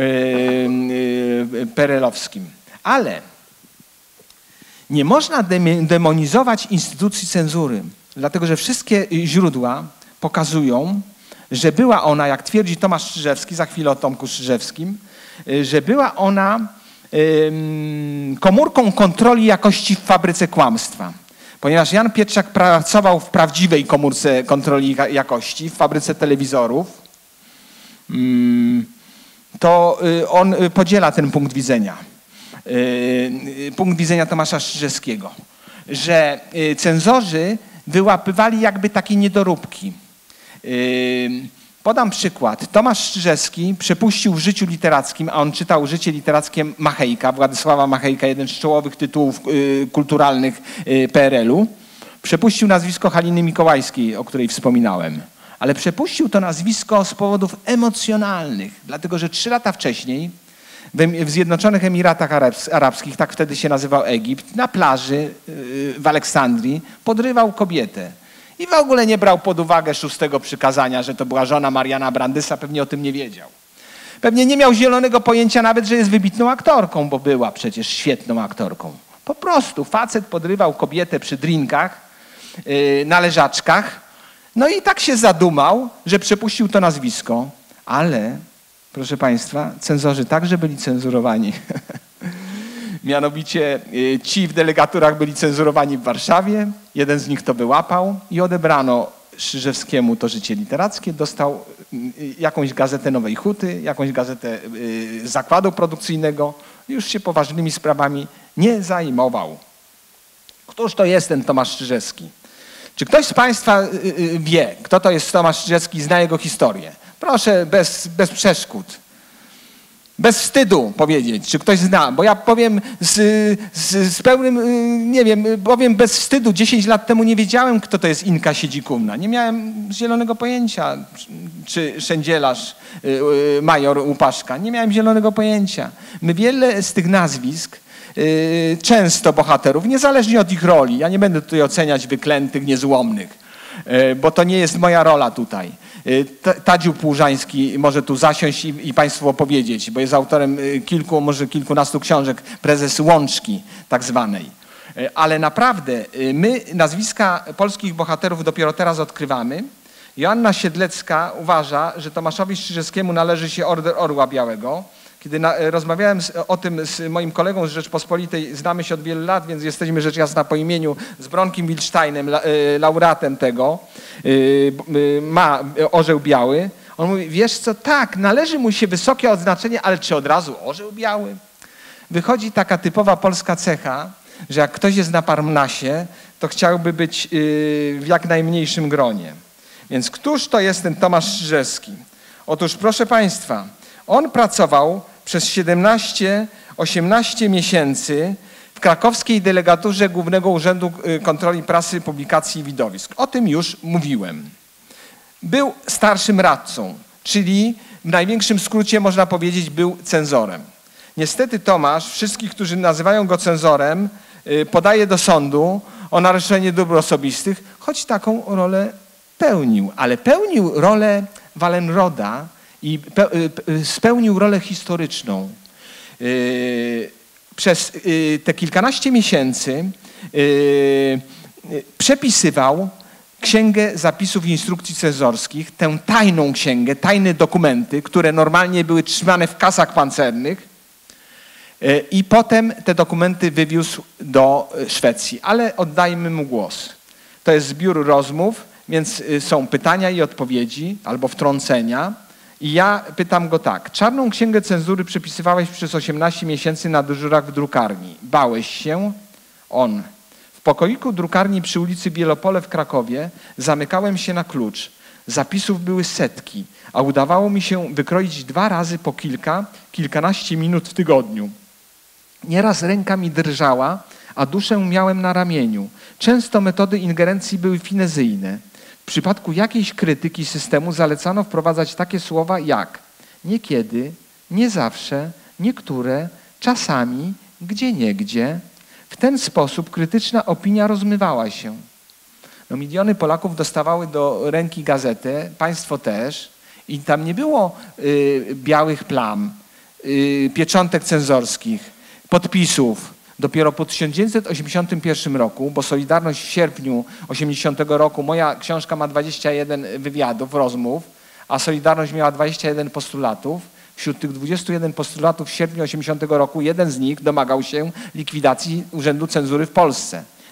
perelowskim. Ale nie można demonizować instytucji cenzury, dlatego że wszystkie źródła pokazują, że była ona, jak twierdzi Tomasz Strzyżewski, za chwilę o Tomku Strzyżewskim, że była ona komórką kontroli jakości w fabryce kłamstwa. Ponieważ Jan Pietrzak pracował w prawdziwej komórce kontroli jakości, w fabryce telewizorów, to on podziela ten punkt widzenia. punkt widzenia Tomasza Strzyżewskiego, że cenzorzy wyłapywali jakby takie niedoróbki. Podam przykład. Tomasz Strzyżewski przepuścił w życiu literackim, a on czytał życie literackie Machejka, Władysława Machejka, jeden z czołowych tytułów kulturalnych PRL-u. Przepuścił nazwisko Haliny Mikołajskiej, o której wspominałem. Ale przepuścił to nazwisko z powodów emocjonalnych, dlatego że 3 lata wcześniej w Zjednoczonych Emiratach Arabskich, tak wtedy się nazywał Egipt, na plaży w Aleksandrii podrywał kobietę. I w ogóle nie brał pod uwagę 6. przykazania, że to była żona Mariana Brandysa, pewnie o tym nie wiedział. Pewnie nie miał zielonego pojęcia nawet, że jest wybitną aktorką, bo była przecież świetną aktorką. Po prostu facet podrywał kobietę przy drinkach, na leżaczkach, no i tak się zadumał, że przepuścił to nazwisko. Ale, proszę Państwa, cenzorzy także byli cenzurowani. Mianowicie ci w delegaturach byli cenzurowani w Warszawie, jeden z nich to wyłapał i odebrano Strzyżewskiemu to życie literackie, dostał jakąś gazetę Nowej Huty, jakąś gazetę zakładu produkcyjnego, już się poważnymi sprawami nie zajmował. Któż to jest ten Tomasz Strzyżewski? Czy ktoś z Państwa wie, kto to jest Tomasz Strzyżewski i zna jego historię? Proszę bez przeszkód. Bez wstydu powiedzieć, czy ktoś zna, bo ja powiem z pełnym, nie wiem, powiem bez wstydu. 10 lat temu nie wiedziałem, kto to jest Inka Siedzikumna. Nie miałem zielonego pojęcia, czy Szędzielarz, major Łupaszka. Nie miałem zielonego pojęcia. My wiele z tych nazwisk, często bohaterów, niezależnie od ich roli, ja nie będę tutaj oceniać wyklętych, niezłomnych, bo to nie jest moja rola tutaj. Tadziu Płużański może tu zasiąść i Państwu opowiedzieć, bo jest autorem kilku, może kilkunastu książek, prezes Łączki tak zwanej. Ale naprawdę my nazwiska polskich bohaterów dopiero teraz odkrywamy. Joanna Siedlecka uważa, że Tomaszowi Strzyżewskiemu należy się Order Orła Białego. Kiedy rozmawiałem o tym z moim kolegą z Rzeczpospolitej, znamy się od wielu lat, więc jesteśmy rzecz jasna po imieniu, z Bronkiem Wilsteinem, laureatem tego, ma Orzeł Biały. On mówi, wiesz co, tak, należy mu się wysokie odznaczenie, ale czy od razu Orzeł Biały? Wychodzi taka typowa polska cecha, że jak ktoś jest na Parnasie, to chciałby być w jak najmniejszym gronie. Więc któż to jest ten Tomasz Strzyżewski? Otóż proszę Państwa, on pracował przez 17-18 miesięcy w krakowskiej delegaturze Głównego Urzędu Kontroli Prasy, Publikacji i Widowisk. O tym już mówiłem. Był starszym radcą, czyli w największym skrócie można powiedzieć był cenzorem. Niestety Tomasz, wszystkich, którzy nazywają go cenzorem, podaje do sądu o naruszenie dóbr osobistych, choć taką rolę pełnił, ale pełnił rolę Wallenroda i spełnił rolę historyczną. Przez te kilkanaście miesięcy przepisywał Księgę Zapisów i Instrukcji Cenzorskich, tę tajną księgę, tajne dokumenty, które normalnie były trzymane w kasach pancernych, i potem te dokumenty wywiózł do Szwecji. Ale oddajmy mu głos. To jest zbiór rozmów, więc są pytania i odpowiedzi albo wtrącenia. I ja pytam go tak. Czarną księgę cenzury przepisywałeś przez 18 miesięcy na dyżurach w drukarni. Bałeś się? On. W pokoiku drukarni przy ulicy Bielopole w Krakowie zamykałem się na klucz. Zapisów były setki, a udawało mi się wykroić 2 razy po kilkanaście minut w tygodniu. Nieraz ręka mi drżała, a duszę miałem na ramieniu. Często metody ingerencji były finezyjne. W przypadku jakiejś krytyki systemu zalecano wprowadzać takie słowa jak niekiedy, nie zawsze, niektóre, czasami, gdzieniegdzie. W ten sposób krytyczna opinia rozmywała się. No, miliony Polaków dostawały do ręki gazetę, państwo też, i tam nie było białych plam, pieczątek cenzorskich, podpisów. Dopiero po 1981 roku, bo Solidarność w sierpniu 80 roku, moja książka ma 21 wywiadów, rozmów, a Solidarność miała 21 postulatów. Wśród tych 21 postulatów w sierpniu 80 roku jeden z nich domagał się likwidacji Urzędu Cenzury w Polsce.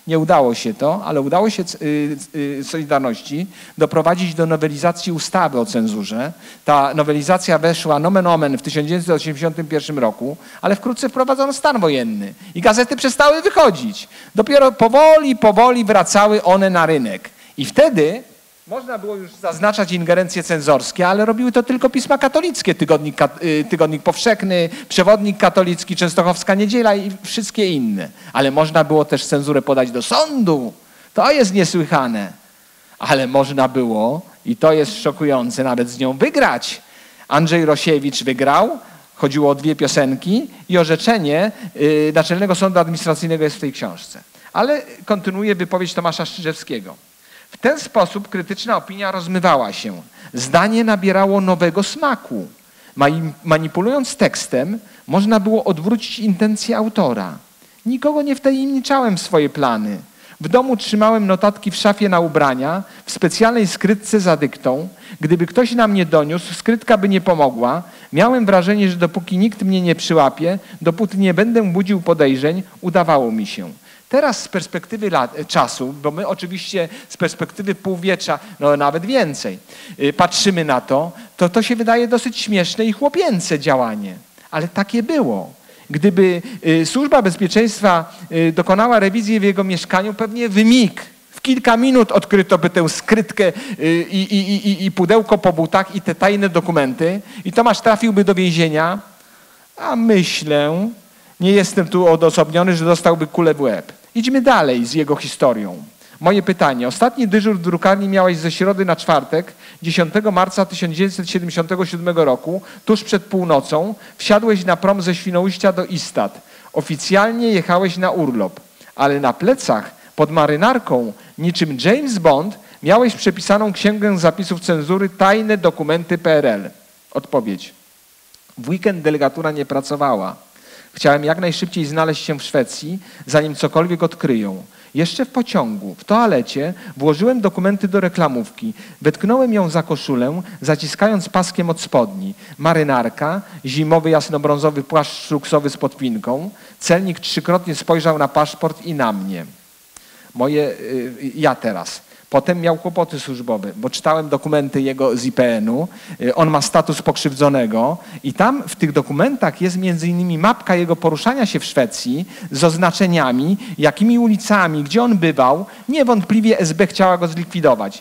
Nie udało się to, ale udało się Solidarności doprowadzić do nowelizacji ustawy o cenzurze. Ta nowelizacja weszła nomen omen w 1981 roku, ale wkrótce wprowadzono stan wojenny i gazety przestały wychodzić. Dopiero powoli wracały one na rynek. I wtedy można było już zaznaczać ingerencje cenzorskie, ale robiły to tylko pisma katolickie, Tygodnik Powszechny, Przewodnik Katolicki, Częstochowska Niedziela i wszystkie inne. Ale można było też cenzurę podać do sądu. To jest niesłychane. Ale można było, i to jest szokujące, nawet z nią wygrać. Andrzej Rosiewicz wygrał, chodziło o 2 piosenki i orzeczenie Naczelnego Sądu Administracyjnego jest w tej książce. Ale kontynuuję wypowiedź Tomasza Strzyżewskiego. W ten sposób krytyczna opinia rozmywała się. Zdanie nabierało nowego smaku. Manipulując tekstem, można było odwrócić intencje autora. Nikogo nie wtajemniczałem w swoje plany. W domu trzymałem notatki w szafie na ubrania, w specjalnej skrytce za dyktą. Gdyby ktoś na mnie doniósł, skrytka by nie pomogła. Miałem wrażenie, że dopóki nikt mnie nie przyłapie, dopóty nie będę budził podejrzeń, udawało mi się. Teraz z perspektywy czasu, bo my oczywiście z perspektywy półwiecza, no nawet więcej, patrzymy na to, to się wydaje dosyć śmieszne i chłopięce działanie. Ale takie było. Gdyby Służba Bezpieczeństwa dokonała rewizji w jego mieszkaniu, pewnie w mig, w kilka minut odkryto by tę skrytkę i pudełko po butach i te tajne dokumenty i Tomasz trafiłby do więzienia, a myślę, nie jestem tu odosobniony, że dostałby kulę w łeb. Idźmy dalej z jego historią. Moje pytanie. Ostatni dyżur w drukarni miałeś ze środy na czwartek, 10 marca 1977 roku, tuż przed północą. Wsiadłeś na prom ze Świnoujścia do Istad. Oficjalnie jechałeś na urlop, ale na plecach, pod marynarką, niczym James Bond, miałeś przepisaną księgę zapisów cenzury Tajne dokumenty PRL. Odpowiedź. W weekend delegatura nie pracowała. Chciałem jak najszybciej znaleźć się w Szwecji, zanim cokolwiek odkryją. Jeszcze w pociągu, w toalecie, włożyłem dokumenty do reklamówki. Wetknąłem ją za koszulę, zaciskając paskiem od spodni. Marynarka, zimowy jasnobrązowy płaszcz szluksowy z podpinką. Celnik 3-krotnie spojrzał na paszport i na mnie. Ja teraz. Potem miał kłopoty służbowe, bo czytałem dokumenty jego z IPN-u. On ma status pokrzywdzonego i tam w tych dokumentach jest między innymi mapka jego poruszania się w Szwecji z oznaczeniami, jakimi ulicami, gdzie on bywał. Niewątpliwie SB chciała go zlikwidować.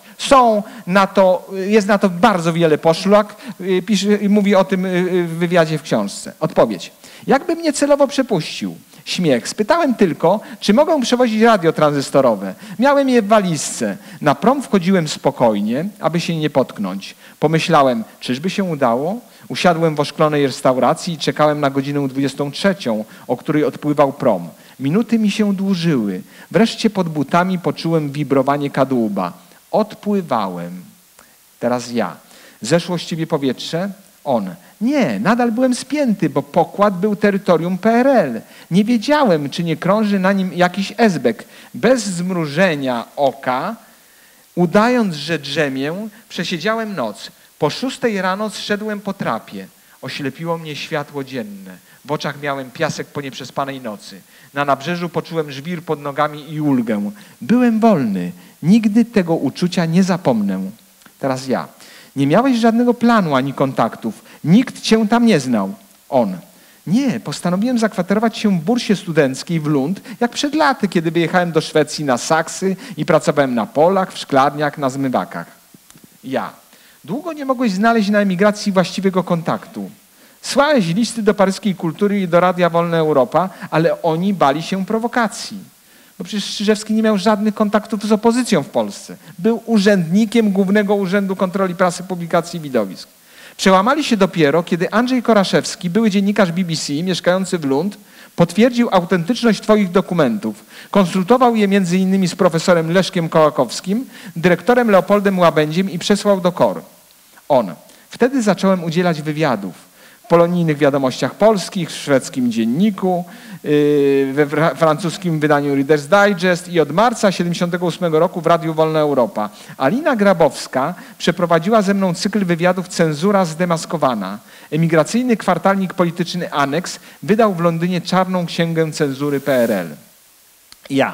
Jest na to bardzo wiele poszlak. Mówi o tym w wywiadzie w książce. Odpowiedź. Jakby mnie celowo przepuścił? Śmiech. Spytałem tylko, czy mogę przewozić radio tranzystorowe. Miałem je w walizce. Na prom wchodziłem spokojnie, aby się nie potknąć. Pomyślałem, czyżby się udało? Usiadłem w oszklonej restauracji i czekałem na godzinę 23, o której odpływał prom. Minuty mi się dłużyły. Wreszcie pod butami poczułem wibrowanie kadłuba. Odpływałem. Teraz ja. Zeszło z ciebie powietrze? On. Nie, nadal byłem spięty, bo pokład był terytorium PRL. Nie wiedziałem, czy nie krąży na nim jakiś esbek. Bez zmrużenia oka, udając, że drzemię, przesiedziałem noc. Po 6 rano zszedłem po trapie. Oślepiło mnie światło dzienne. W oczach miałem piasek po nieprzespanej nocy. Na nabrzeżu poczułem żwir pod nogami i ulgę. Byłem wolny. Nigdy tego uczucia nie zapomnę. Teraz ja. Nie miałeś żadnego planu ani kontaktów. Nikt cię tam nie znał. On. Nie, postanowiłem zakwaterować się w bursie studenckiej w Lund, jak przed laty, kiedy wyjechałem do Szwecji na saksy i pracowałem na polach, w szklarniach, na zmywakach. Ja. Długo nie mogłeś znaleźć na emigracji właściwego kontaktu. Słałeś listy do Paryskiej Kultury i do Radia Wolna Europa, ale oni bali się prowokacji. Bo przecież Strzyżewski nie miał żadnych kontaktów z opozycją w Polsce. Był urzędnikiem Głównego Urzędu Kontroli Prasy, Publikacji i Widowisk. Przełamali się dopiero, kiedy Andrzej Koraszewski, były dziennikarz BBC, mieszkający w Lund, potwierdził autentyczność twoich dokumentów. Konsultował je między innymi z profesorem Leszkiem Kołakowskim, dyrektorem Leopoldem Łabędziem i przesłał do KOR. On. Wtedy zacząłem udzielać wywiadów. W polonijnych wiadomościach polskich, w szwedzkim dzienniku, we francuskim wydaniu Reader's Digest i od marca 1978 roku w Radiu Wolna Europa. Alina Grabowska przeprowadziła ze mną cykl wywiadów Cenzura zdemaskowana. Emigracyjny kwartalnik polityczny Aneks wydał w Londynie czarną księgę cenzury PRL. Ja.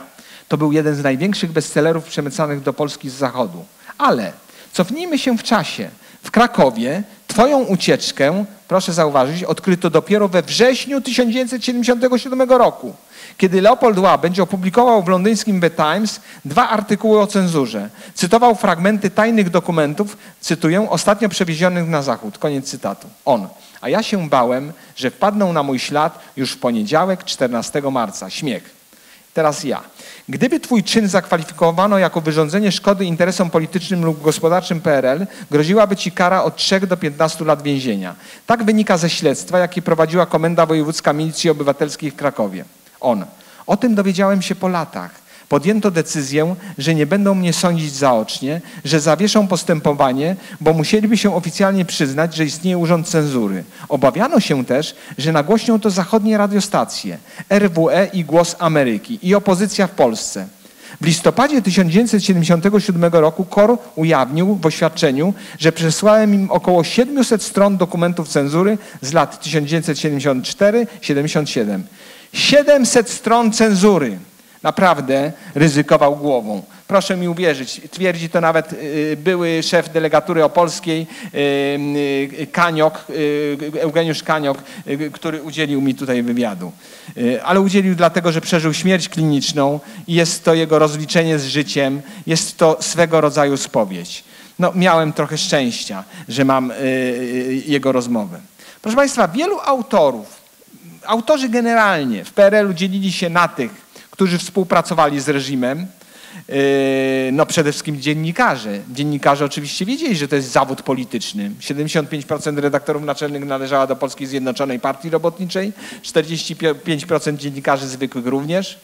To był jeden z największych bestsellerów przemycanych do Polski z zachodu. Ale cofnijmy się w czasie. W Krakowie twoją ucieczkę, proszę zauważyć, odkryto dopiero we wrześniu 1977 roku, kiedy Leopold Łabędź opublikował w londyńskim The Times 2 artykuły o cenzurze. Cytował fragmenty tajnych dokumentów, cytuję, ostatnio przewiezionych na zachód. Koniec cytatu. On. A ja się bałem, że wpadną na mój ślad już w poniedziałek, 14 marca. Śmiech. Teraz ja. Gdyby twój czyn zakwalifikowano jako wyrządzenie szkody interesom politycznym lub gospodarczym PRL, groziłaby ci kara od 3 do 15 lat więzienia. Tak wynika ze śledztwa, jakie prowadziła Komenda Wojewódzka Milicji Obywatelskiej w Krakowie. On. O tym dowiedziałem się po latach. Podjęto decyzję, że nie będą mnie sądzić zaocznie, że zawieszą postępowanie, bo musieliby się oficjalnie przyznać, że istnieje urząd cenzury. Obawiano się też, że nagłośnią to zachodnie radiostacje, RWE i Głos Ameryki i opozycja w Polsce. W listopadzie 1977 roku KOR ujawnił w oświadczeniu, że przesłałem im około 700 stron dokumentów cenzury z lat 1974-77. 700 stron cenzury. Naprawdę ryzykował głową. Proszę mi uwierzyć, twierdzi to nawet były szef delegatury opolskiej Kaniok, Eugeniusz Kaniok, który udzielił mi tutaj wywiadu. Ale udzielił dlatego, że przeżył śmierć kliniczną i jest to jego rozliczenie z życiem, jest to swego rodzaju spowiedź. No, miałem trochę szczęścia, że mam jego rozmowę. Proszę Państwa, wielu autorzy generalnie w PRL-u dzielili się na tych, którzy współpracowali z reżimem, no przede wszystkim dziennikarze. Dziennikarze oczywiście wiedzieli, że to jest zawód polityczny. 75% redaktorów naczelnych należała do Polskiej Zjednoczonej Partii Robotniczej, 45% dziennikarzy zwykłych również.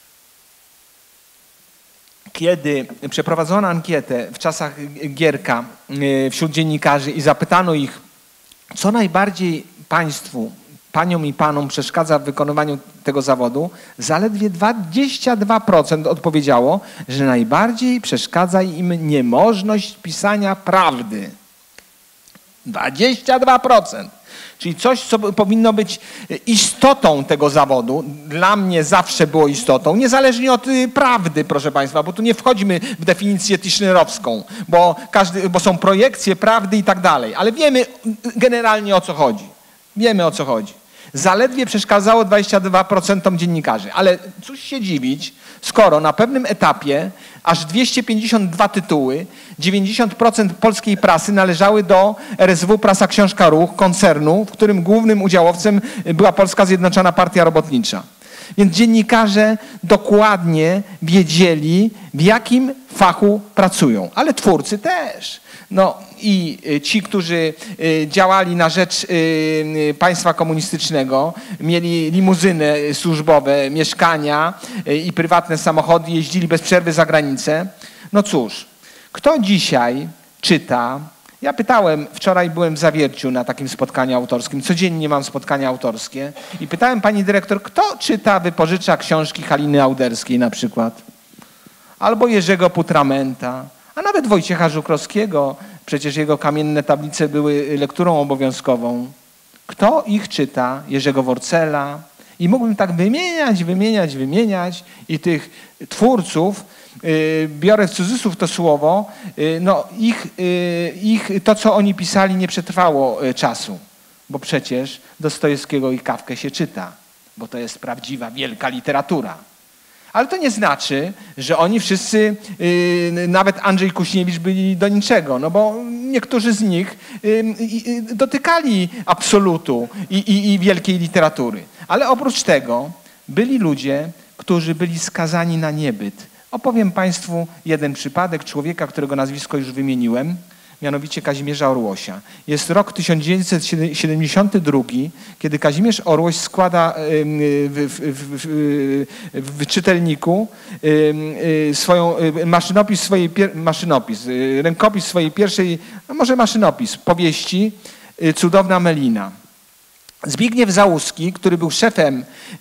Kiedy przeprowadzono ankietę w czasach Gierka wśród dziennikarzy i zapytano ich, co najbardziej państwu, paniom i panom przeszkadza w wykonywaniu tego zawodu, zaledwie 22% odpowiedziało, że najbardziej przeszkadza im niemożność pisania prawdy. 22%. Czyli coś, co powinno być istotą tego zawodu, dla mnie zawsze było istotą, niezależnie od prawdy, proszę Państwa, bo tu nie wchodzimy w definicję tischnerowską, bo są projekcje prawdy i tak dalej, ale wiemy generalnie o co chodzi. Wiemy o co chodzi. Zaledwie przeszkadzało 22% dziennikarzy. Ale cóż się dziwić, skoro na pewnym etapie aż 252 tytuły, 90% polskiej prasy należały do RSW Prasa Książka Ruch, koncernu, w którym głównym udziałowcem była Polska Zjednoczona Partia Robotnicza. Więc dziennikarze dokładnie wiedzieli, w jakim fachu pracują, ale twórcy też. No i ci, którzy działali na rzecz państwa komunistycznego, mieli limuzyny służbowe, mieszkania i prywatne samochody, jeździli bez przerwy za granicę. No cóż, kto dzisiaj czyta? Ja pytałem, wczoraj byłem w Zawierciu na takim spotkaniu autorskim, codziennie mam spotkania autorskie i pytałem pani dyrektor, kto czyta, wypożycza książki Haliny Auderskiej na przykład, albo Jerzego Putramenta, a nawet Wojciecha Żukrowskiego, przecież jego Kamienne tablice były lekturą obowiązkową. Kto ich czyta? Jerzego Worcela. I mógłbym tak wymieniać i tych twórców, biorę w cudzysłów to słowo, no to co oni pisali nie przetrwało czasu, bo przecież Dostojewskiego i Kawkę się czyta, bo to jest prawdziwa, wielka literatura. Ale to nie znaczy, że oni wszyscy, nawet Andrzej Kuśniewicz, byli do niczego, no bo niektórzy z nich dotykali absolutu i wielkiej literatury. Ale oprócz tego byli ludzie, którzy byli skazani na niebyt. Opowiem Państwu jeden przypadek człowieka, którego nazwisko już wymieniłem, mianowicie Kazimierza Orłosia. Jest rok 1972, kiedy Kazimierz Orłoś składa w czytelniku rękopis swojej pierwszej, no może maszynopis, powieści Cudowna Melina. Zbigniew Załuski, który był szefem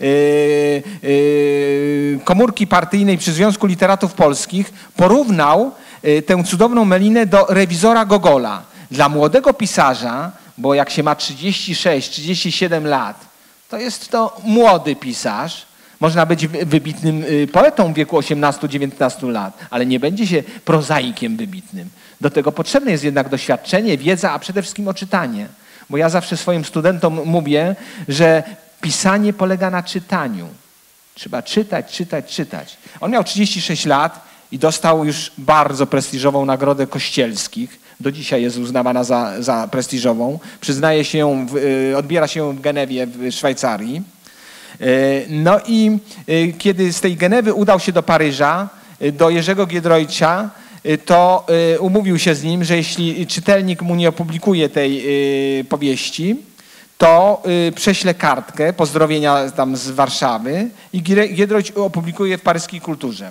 komórki partyjnej przy Związku Literatów Polskich, porównał tę Cudowną Melinę do Rewizora Gogola. Dla młodego pisarza, bo jak się ma 36-37 lat, to jest to młody pisarz, Można być wybitnym poetą w wieku 18-19 lat, ale nie będzie się prozaikiem wybitnym. Do tego potrzebne jest jednak doświadczenie, wiedza, a przede wszystkim oczytanie. Bo ja zawsze swoim studentom mówię, że pisanie polega na czytaniu. Trzeba czytać, czytać, czytać. On miał 36 lat i dostał już bardzo prestiżową nagrodę Kościelskich. Do dzisiaj jest uznawana za prestiżową. Przyznaje się ją, odbiera się ją w Genewie w Szwajcarii. No i kiedy z tej Genewy udał się do Paryża, do Jerzego Giedroycia, to umówił się z nim, że jeśli czytelnik mu nie opublikuje tej powieści, to prześle kartkę pozdrowienia tam z Warszawy i Giedroyć opublikuje w Paryskiej Kulturze.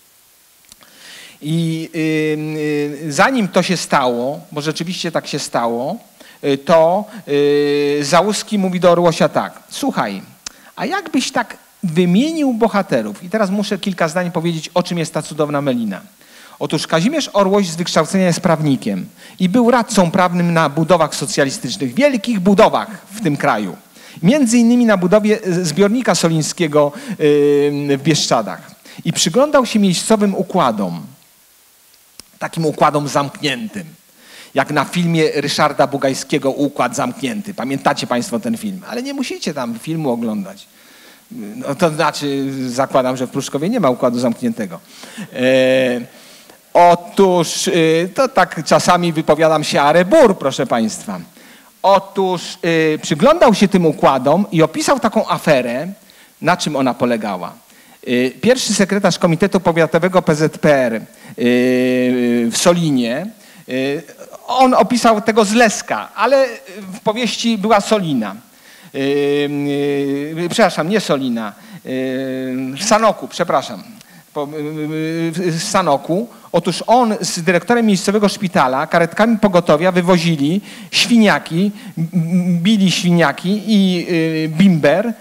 I zanim to się stało, bo rzeczywiście tak się stało, to Załuski mówi do Orłosia tak: słuchaj, a jakbyś tak wymienił bohaterów? I teraz muszę kilka zdań powiedzieć, o czym jest ta cudowna Melina. Otóż Kazimierz Orłoś z wykształcenia jest prawnikiem i był radcą prawnym na budowach socjalistycznych, wielkich budowach w tym kraju. Między innymi na budowie zbiornika solińskiego w Bieszczadach. I przyglądał się miejscowym układom, takim układom zamkniętym. Jak na filmie Ryszarda Bugajskiego Układ zamknięty. Pamiętacie Państwo ten film? Ale nie musicie tam filmu oglądać. No, to znaczy, zakładam, że w Pruszkowie nie ma układu zamkniętego. Otóż, to tak czasami wypowiadam się a rebur, proszę Państwa. Otóż przyglądał się tym układom i opisał taką aferę, na czym ona polegała. Pierwszy sekretarz Komitetu Powiatowego PZPR w Solinie, on opisał tego z Leska, ale w powieści była Solina. Przepraszam, nie Solina, w Sanoku, przepraszam. W Sanoku. Otóż on z dyrektorem miejscowego szpitala karetkami pogotowia wywozili świniaki, bili świniaki i bimber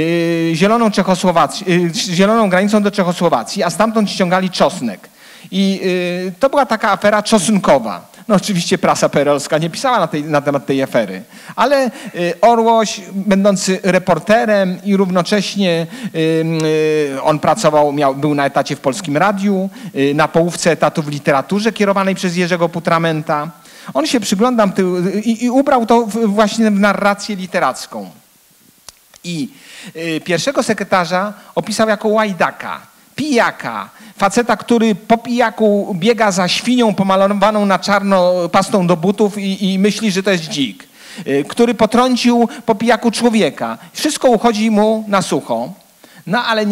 zieloną granicą do Czechosłowacji, a stamtąd ściągali czosnek. I to była taka afera czosnkowa. No oczywiście prasa PRL-owska nie pisała na temat tej afery, ale Orłoś, będący reporterem i równocześnie on był na etacie w Polskim Radiu, na połówce etatu w literaturze kierowanej przez Jerzego Putramenta. On się przyglądał i ubrał to właśnie w narrację literacką. I pierwszego sekretarza opisał jako łajdaka, pijaka, faceta, który po pijaku biega za świnią pomalowaną na czarno pastą do butów i myśli, że to jest dzik, który potrącił po pijaku człowieka. Wszystko uchodzi mu na sucho. No ale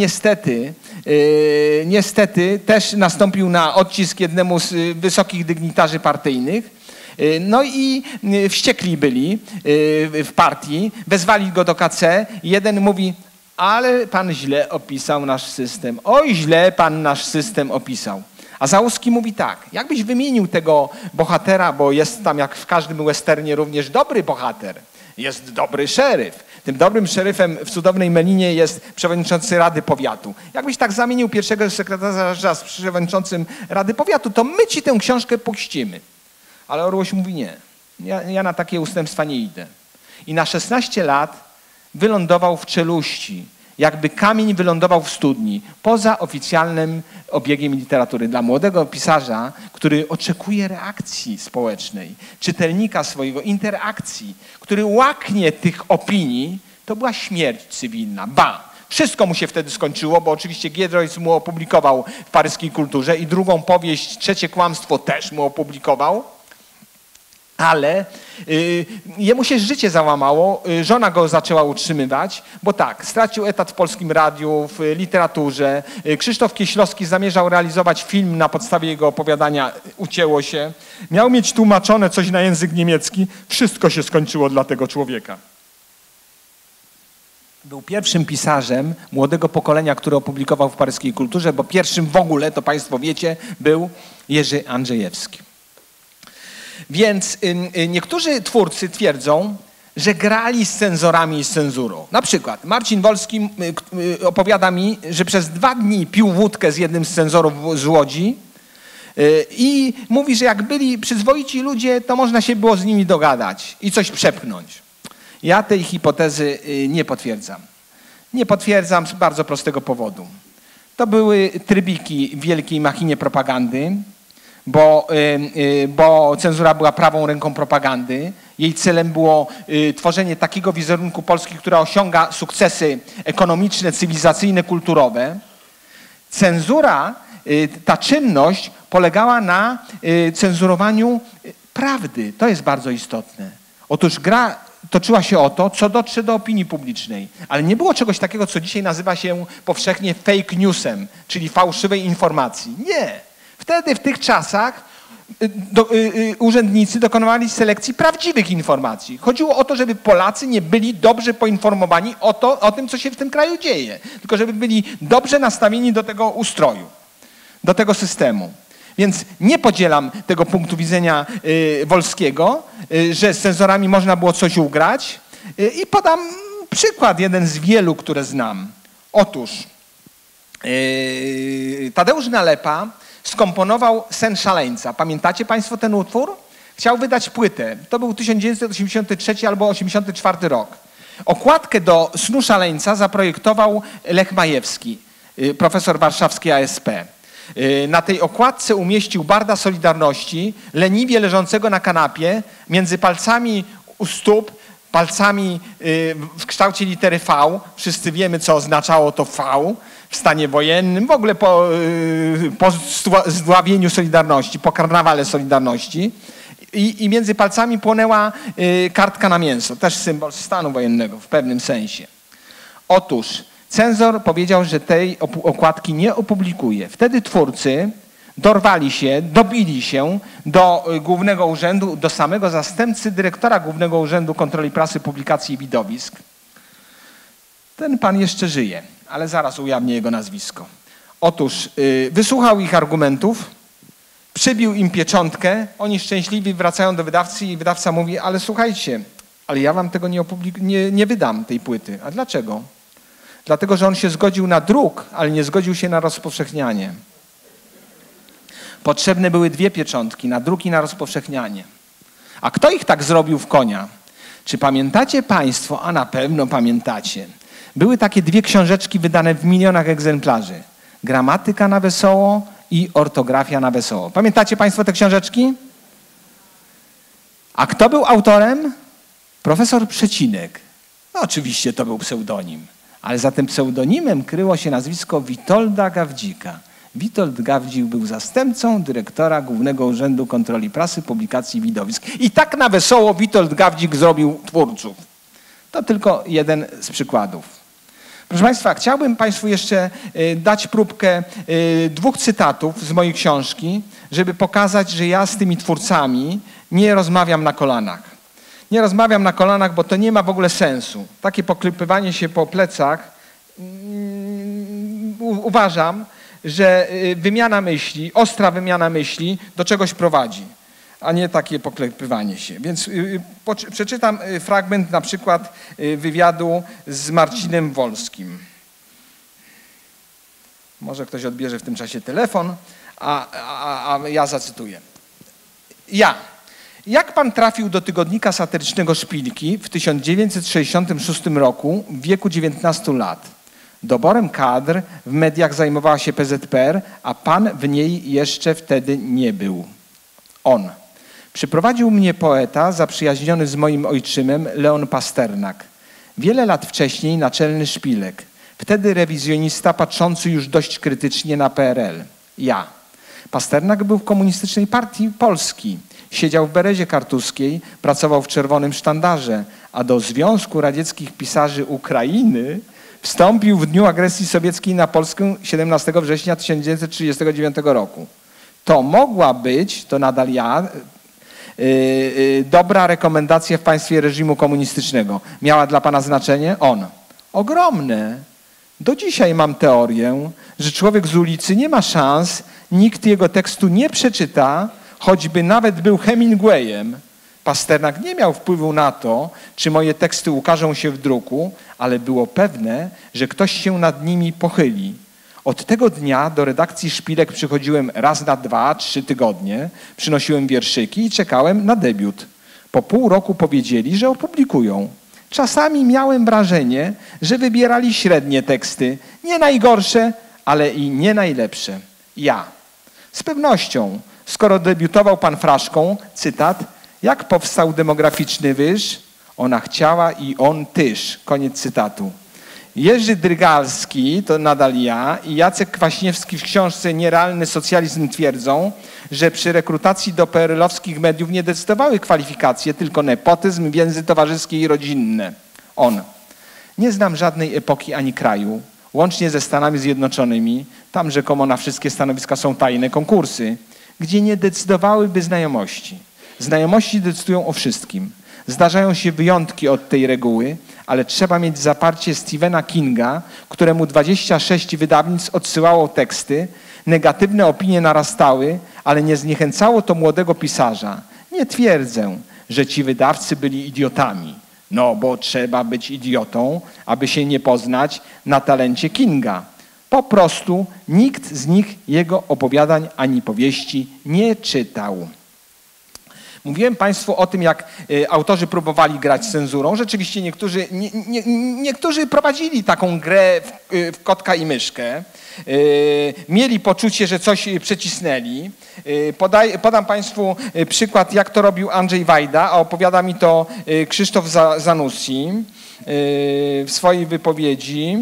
niestety też nastąpił na odcisk jednemu z wysokich dygnitarzy partyjnych. No i wściekli byli w partii, wezwali go do KC. Jeden mówi: ale pan źle opisał nasz system. Oj, źle pan nasz system opisał. A Załuski mówi tak: jakbyś wymienił tego bohatera, bo jest tam jak w każdym westernie również dobry bohater. Jest dobry szeryf. Tym dobrym szeryfem w cudownej Melinie jest przewodniczący Rady Powiatu. Jakbyś tak zamienił pierwszego sekretarza z przewodniczącym Rady Powiatu, to my ci tę książkę puścimy. Ale Orłoś mówi: nie, ja na takie ustępstwa nie idę. I na 16 lat wylądował w czeluści, jakby kamień wylądował w studni, poza oficjalnym obiegiem literatury. Dla młodego pisarza, który oczekuje reakcji społecznej, czytelnika swojego, interakcji, który łaknie tych opinii, to była śmierć cywilna. Wszystko mu się wtedy skończyło, bo oczywiście Giedroyć mu opublikował w Paryskiej Kulturze i drugą powieść, Trzecie kłamstwo, też mu opublikował. Ale jemu się życie załamało, żona go zaczęła utrzymywać, bo tak, stracił etat w Polskim Radiu, w literaturze. Krzysztof Kieślowski zamierzał realizować film na podstawie jego opowiadania, ucięło się. Miał mieć tłumaczone coś na język niemiecki, wszystko się skończyło dla tego człowieka. Był pierwszym pisarzem młodego pokolenia, który opublikował w Paryskiej Kulturze, bo pierwszym w ogóle, to Państwo wiecie, był Jerzy Andrzejewski. Więc niektórzy twórcy twierdzą, że grali z cenzorami i z cenzurą. Na przykład Marcin Wolski opowiada mi, że przez 2 dni pił wódkę z jednym z cenzorów z Łodzi i mówi, że jak byli przyzwoici ludzie, to można się było z nimi dogadać i coś przepchnąć. Ja tej hipotezy nie potwierdzam. Nie potwierdzam z bardzo prostego powodu. To były trybiki w wielkiej machinie propagandy, bo cenzura była prawą ręką propagandy. Jej celem było tworzenie takiego wizerunku Polski, która osiąga sukcesy ekonomiczne, cywilizacyjne, kulturowe. Cenzura, ta czynność polegała na cenzurowaniu prawdy. To jest bardzo istotne. Otóż gra toczyła się o to, co dotrze do opinii publicznej. Ale nie było czegoś takiego, co dzisiaj nazywa się powszechnie fake newsem, czyli fałszywej informacji. Nie. Wtedy, w tych czasach urzędnicy dokonywali selekcji prawdziwych informacji. Chodziło o to, żeby Polacy nie byli dobrze poinformowani o tym, co się w tym kraju dzieje, tylko żeby byli dobrze nastawieni do tego ustroju, do tego systemu. Więc nie podzielam tego punktu widzenia Wolskiego, że z cenzorami można było coś ugrać i podam przykład, jeden z wielu, które znam. Otóż Tadeusz Nalepa skomponował Sen szaleńca. Pamiętacie państwo ten utwór? Chciał wydać płytę. To był 1983 albo 1984 rok. Okładkę do Snu szaleńca zaprojektował Lech Majewski, profesor warszawskiej ASP. Na tej okładce umieścił barda Solidarności, leniwie leżącego na kanapie, między palcami u stóp, palcami w kształcie litery V. Wszyscy wiemy, co oznaczało to V w stanie wojennym, w ogóle po zdławieniu Solidarności, po karnawale Solidarności. I między palcami płonęła kartka na mięso, też symbol stanu wojennego w pewnym sensie. Otóż cenzor powiedział, że tej okładki nie opublikuje. Wtedy twórcy dorwali się, dobili się do Głównego Urzędu, do samego zastępcy dyrektora Głównego Urzędu Kontroli Prasy, Publikacji i Widowisk. Ten pan jeszcze żyje, ale zaraz ujawnię jego nazwisko. Otóż wysłuchał ich argumentów, przybił im pieczątkę, oni szczęśliwi wracają do wydawcy i wydawca mówi, ale słuchajcie, ale ja wam tego nie wydam, tej płyty. A dlaczego? Dlatego, że on się zgodził na druk, ale nie zgodził się na rozpowszechnianie. Potrzebne były dwie pieczątki, na druk i na rozpowszechnianie. A kto ich tak zrobił w konia? Czy pamiętacie państwo, a na pewno pamiętacie, były takie dwie książeczki wydane w milionach egzemplarzy. Gramatyka na wesoło i ortografia na wesoło. Pamiętacie państwo te książeczki? A kto był autorem? Profesor Przecinek. No, oczywiście to był pseudonim. Ale za tym pseudonimem kryło się nazwisko Witolda Gawdzika. Witold Gawdzik był zastępcą dyrektora Głównego Urzędu Kontroli Prasy, Publikacji i Widowisk. I tak na wesoło Witold Gawdzik zrobił twórców. To tylko jeden z przykładów. Proszę państwa, chciałbym państwu jeszcze dać próbkę dwóch cytatów z mojej książki, żeby pokazać, że ja z tymi twórcami nie rozmawiam na kolanach. Nie rozmawiam na kolanach, bo to nie ma w ogóle sensu. Takie poklepywanie się po plecach, uważam, że wymiana myśli, ostra wymiana myśli do czegoś prowadzi, a nie takie poklepywanie się. Więc przeczytam fragment na przykład wywiadu z Marcinem Wolskim. Może ktoś odbierze w tym czasie telefon, a ja zacytuję. Jak pan trafił do tygodnika satyrycznego Szpilki w 1966 roku w wieku 19 lat? Doborem kadr w mediach zajmowała się PZPR, a pan w niej jeszcze wtedy nie był. On. Przyprowadził mnie poeta zaprzyjaźniony z moim ojczymem Leon Pasternak. Wiele lat wcześniej naczelny Szpilek. Wtedy rewizjonista patrzący już dość krytycznie na PRL. Ja. Pasternak był w Komunistycznej Partii Polski. Siedział w Berezie Kartuskiej, pracował w Czerwonym Sztandarze, a do Związku Radzieckich Pisarzy Ukrainy wstąpił w dniu agresji sowieckiej na Polskę 17 września 1939 roku. To mogła być, to nadal ja, dobra rekomendacja w państwie reżimu komunistycznego. Miała dla pana znaczenie? On. Ogromne. Do dzisiaj mam teorię, że człowiek z ulicy nie ma szans, nikt jego tekstu nie przeczyta, choćby nawet był Hemingwayem. Pasternak nie miał wpływu na to, czy moje teksty ukażą się w druku, ale było pewne, że ktoś się nad nimi pochyli. Od tego dnia do redakcji Szpilek przychodziłem raz na 2-3 tygodnie, przynosiłem wierszyki i czekałem na debiut. Po pół roku powiedzieli, że opublikują. Czasami miałem wrażenie, że wybierali średnie teksty, nie najgorsze, ale i nie najlepsze. Ja. Z pewnością, skoro debiutował pan fraszką, cytat, jak powstał demograficzny wyż? Ona chciała i on tyż. Koniec cytatu. Jerzy Drygalski, to nadal ja, i Jacek Kwaśniewski w książce Nierealny socjalizm twierdzą, że przy rekrutacji do PRL-owskich mediów nie decydowały kwalifikacje, tylko nepotyzm, więzy towarzyskie i rodzinne. On. Nie znam żadnej epoki ani kraju, łącznie ze Stanami Zjednoczonymi, tam rzekomo na wszystkie stanowiska są tajne konkursy, gdzie nie decydowałyby znajomości. Znajomości decydują o wszystkim. Zdarzają się wyjątki od tej reguły, ale trzeba mieć zaparcie Stephena Kinga, któremu 26 wydawnictw odsyłało teksty, negatywne opinie narastały, ale nie zniechęcało to młodego pisarza. Nie twierdzę, że ci wydawcy byli idiotami, no bo trzeba być idiotą, aby się nie poznać na talencie Kinga. Po prostu nikt z nich jego opowiadań ani powieści nie czytał. Mówiłem Państwu o tym, jak autorzy próbowali grać z cenzurą. Rzeczywiście niektórzy prowadzili taką grę w kotka i myszkę. Mieli poczucie, że coś przecisnęli. Podam Państwu przykład, jak to robił Andrzej Wajda, a opowiada mi to Krzysztof Zanussi w swojej wypowiedzi.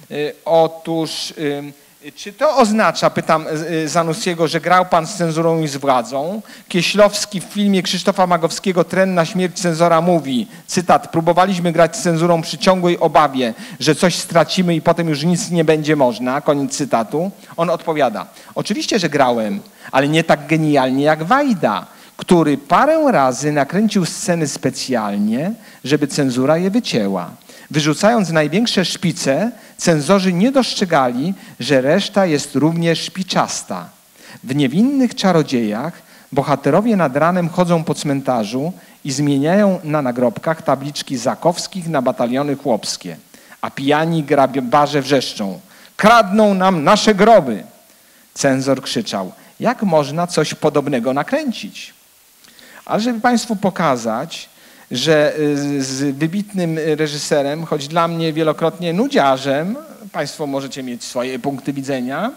Otóż... Czy to oznacza, pytam Zanussiego, że grał pan z cenzurą i z władzą? Kieślowski w filmie Krzysztofa Magowskiego Tren na śmierć cenzora mówi, cytat, próbowaliśmy grać z cenzurą przy ciągłej obawie, że coś stracimy i potem już nic nie będzie można, koniec cytatu. On odpowiada, oczywiście, że grałem, ale nie tak genialnie jak Wajda, który parę razy nakręcił sceny specjalnie, żeby cenzura je wycięła. Wyrzucając największe szpice, cenzorzy nie dostrzegali, że reszta jest również szpiczasta. W Niewinnych Czarodziejach bohaterowie nad ranem chodzą po cmentarzu i zmieniają na nagrobkach tabliczki Zakowskich na bataliony chłopskie, a pijani grabarze wrzeszczą, kradną nam nasze groby. Cenzor krzyczał, jak można coś podobnego nakręcić? Ale żeby Państwu pokazać, że z wybitnym reżyserem, choć dla mnie wielokrotnie nudziarzem, Państwo możecie mieć swoje punkty widzenia,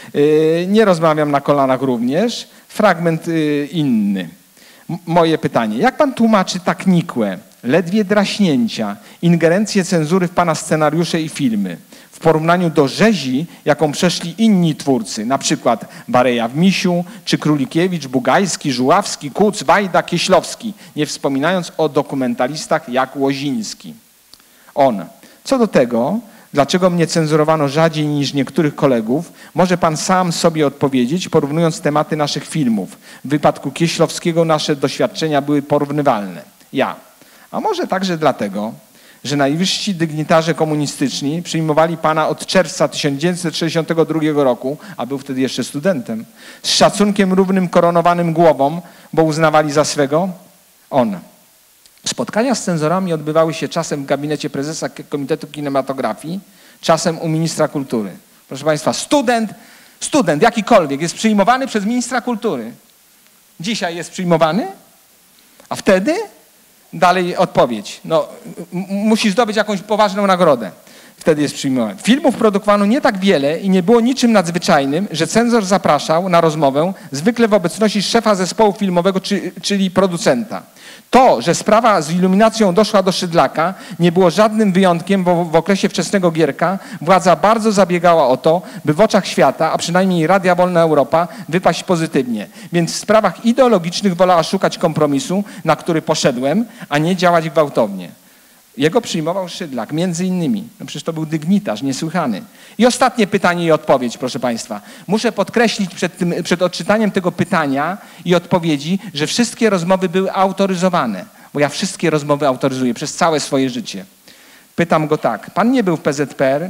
nie rozmawiam na kolanach również, fragment inny. Moje pytanie, jak Pan tłumaczy tak nikłe, ledwie draśnięcia, ingerencje cenzury w Pana scenariusze i filmy w porównaniu do rzezi, jaką przeszli inni twórcy, na przykład Bareja w Misiu, czy Królikiewicz, Bugajski, Żuławski, Kuc, Wajda, Kieślowski, nie wspominając o dokumentalistach jak Łoziński. On. Co do tego, dlaczego mnie cenzurowano rzadziej niż niektórych kolegów, może pan sam sobie odpowiedzieć, porównując tematy naszych filmów. W wypadku Kieślowskiego nasze doświadczenia były porównywalne. Ja. A może także dlatego, że najwyżsi dygnitarze komunistyczni przyjmowali pana od czerwca 1962 roku, a był wtedy jeszcze studentem, z szacunkiem równym koronowanym głowom, bo uznawali za swego on. Spotkania z cenzorami odbywały się czasem w gabinecie prezesa Komitetu Kinematografii, czasem u ministra kultury. Proszę Państwa, student jakikolwiek jest przyjmowany przez ministra kultury. Dzisiaj jest przyjmowany, a wtedy dalej odpowiedź. No, musi zdobyć jakąś poważną nagrodę. Wtedy jest przyjmowany. Filmów produkowano nie tak wiele i nie było niczym nadzwyczajnym, że cenzor zapraszał na rozmowę, zwykle w obecności szefa zespołu filmowego, czyli producenta. To, że sprawa z iluminacją doszła do Szydlaka, nie było żadnym wyjątkiem, bo w okresie wczesnego Gierka władza bardzo zabiegała o to, by w oczach świata, a przynajmniej Radia Wolna Europa, wypaść pozytywnie. Więc w sprawach ideologicznych wolała szukać kompromisu, na który poszedłem, a nie działać gwałtownie. Jego przyjmował Szydlak, między innymi. No przecież to był dygnitarz, niesłychany. I ostatnie pytanie i odpowiedź, proszę Państwa. Muszę podkreślić przed odczytaniem tego pytania i odpowiedzi, że wszystkie rozmowy były autoryzowane, bo ja wszystkie rozmowy autoryzuję przez całe swoje życie. Pytam go tak. Pan nie był w PZPR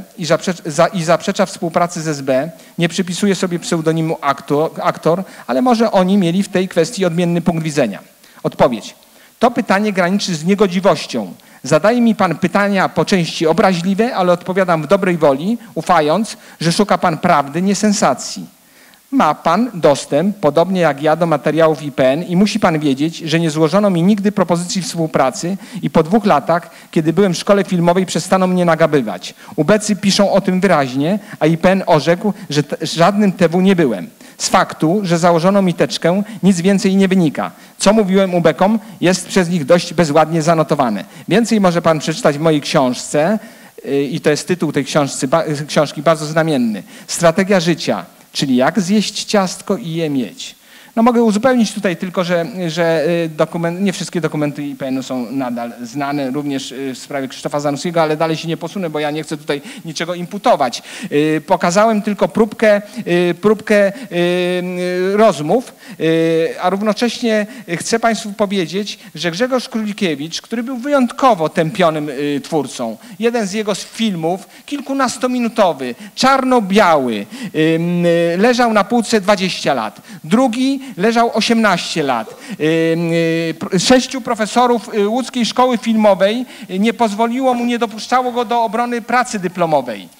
i zaprzecza współpracy z SB, nie przypisuje sobie pseudonimu aktor, ale może oni mieli w tej kwestii odmienny punkt widzenia. Odpowiedź. To pytanie graniczy z niegodziwością. Zadaje mi pan pytania po części obraźliwe, ale odpowiadam w dobrej woli, ufając, że szuka pan prawdy, nie sensacji. Ma pan dostęp, podobnie jak ja, do materiałów IPN i musi pan wiedzieć, że nie złożono mi nigdy propozycji współpracy i po 2 latach, kiedy byłem w szkole filmowej, przestano mnie nagabywać. Ubecy piszą o tym wyraźnie, a IPN orzekł, że żadnym TW nie byłem. Z faktu, że założono mi teczkę, nic więcej nie wynika. Co mówiłem ubekom, jest przez nich dość bezładnie zanotowane. Więcej może pan przeczytać w mojej książce i to jest tytuł tej książki bardzo znamienny. Strategia życia, czyli jak zjeść ciastko i je mieć. No mogę uzupełnić tutaj tylko, że nie wszystkie dokumenty IPN-u są nadal znane, również w sprawie Krzysztofa Zanussiego, ale dalej się nie posunę, bo ja nie chcę tutaj niczego imputować. Pokazałem tylko próbkę rozmów, a równocześnie chcę państwu powiedzieć, że Grzegorz Królikiewicz, który był wyjątkowo tępionym twórcą, jeden z jego filmów, kilkunastominutowy, czarno-biały, leżał na półce 20 lat. Drugi leżał 18 lat. 6 profesorów łódzkiej szkoły filmowej nie dopuszczało go do obrony pracy dyplomowej.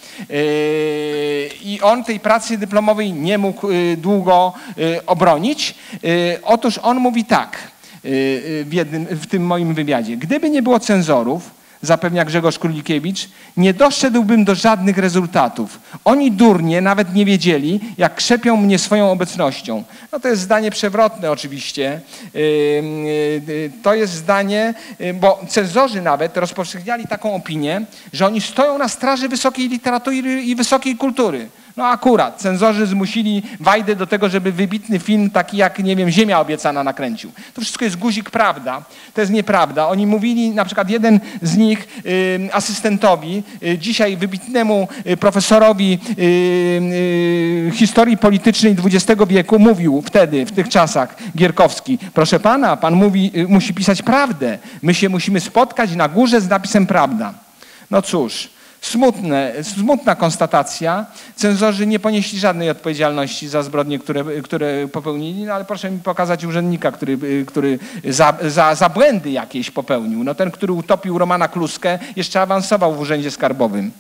I on tej pracy dyplomowej nie mógł długo obronić. Otóż on mówi tak w tym moim wywiadzie. Gdyby nie było cenzorów, zapewnia Grzegorz Królikiewicz, nie doszedłbym do żadnych rezultatów. Oni durnie nawet nie wiedzieli, jak krzepią mnie swoją obecnością. No to jest zdanie przewrotne oczywiście. To jest zdanie, bo cenzorzy nawet rozpowszechniali taką opinię, że oni stoją na straży wysokiej literatury i wysokiej kultury. No akurat, cenzorzy zmusili Wajdę do tego, żeby wybitny film, taki jak, nie wiem, Ziemia obiecana nakręcił. To wszystko jest guzik prawda, to jest nieprawda. Oni mówili, na przykład jeden z nich asystentowi, dzisiaj wybitnemu profesorowi historii politycznej XX wieku, mówił wtedy, w tych czasach, Gierkowski, proszę pana, pan musi pisać prawdę. My się musimy spotkać na górze z napisem prawda. No cóż, smutna konstatacja. Cenzorzy nie ponieśli żadnej odpowiedzialności za zbrodnie, które popełnili, no ale proszę mi pokazać urzędnika, który za błędy jakieś popełnił. No ten, który utopił Romana Kluskę, jeszcze awansował w urzędzie skarbowym.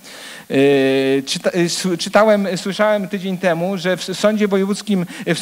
Słyszałem tydzień temu, że w sądzie wojewódzkim,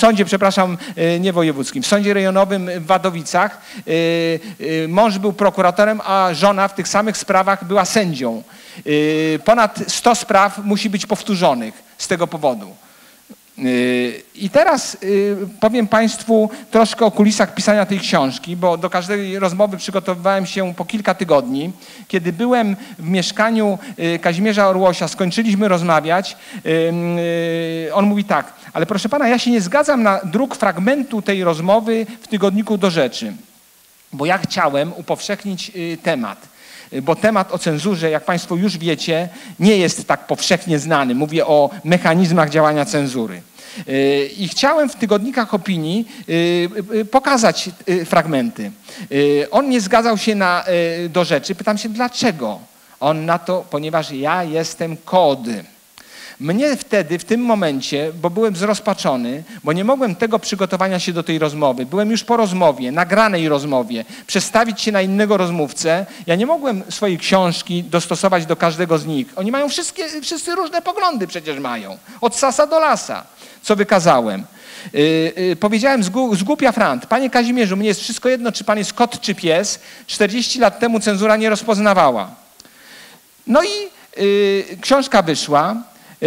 w sądzie rejonowym w Wadowicach mąż był prokuratorem, a żona w tych samych sprawach była sędzią. Ponad 100 spraw musi być powtórzonych z tego powodu. I teraz powiem państwu troszkę o kulisach pisania tej książki, bo do każdej rozmowy przygotowywałem się po kilka tygodni. Kiedy byłem w mieszkaniu Kazimierza Orłosia, skończyliśmy rozmawiać, on mówi tak, ale proszę pana, ja się nie zgadzam na druk fragmentu tej rozmowy w tygodniku Do Rzeczy, bo ja chciałem upowszechnić temat. Bo temat o cenzurze, jak państwo już wiecie, nie jest tak powszechnie znany. Mówię o mechanizmach działania cenzury. I chciałem w tygodnikach opinii pokazać fragmenty. On nie zgadzał się do rzeczy. Pytam się, dlaczego? On na to, ponieważ ja jestem kod. Mnie wtedy, w tym momencie, bo byłem zrozpaczony, bo nie mogłem tego przygotowania się do tej rozmowy, byłem już po rozmowie, nagranej rozmowie, przestawić się na innego rozmówcę, ja nie mogłem swojej książki dostosować do każdego z nich. Oni mają wszyscy różne poglądy przecież mają, od sasa do lasa, co wykazałem. Powiedziałem z głupia frant, panie Kazimierzu, mnie jest wszystko jedno, czy pan jest kot, czy pies. 40 lat temu cenzura nie rozpoznawała. No i książka wyszła.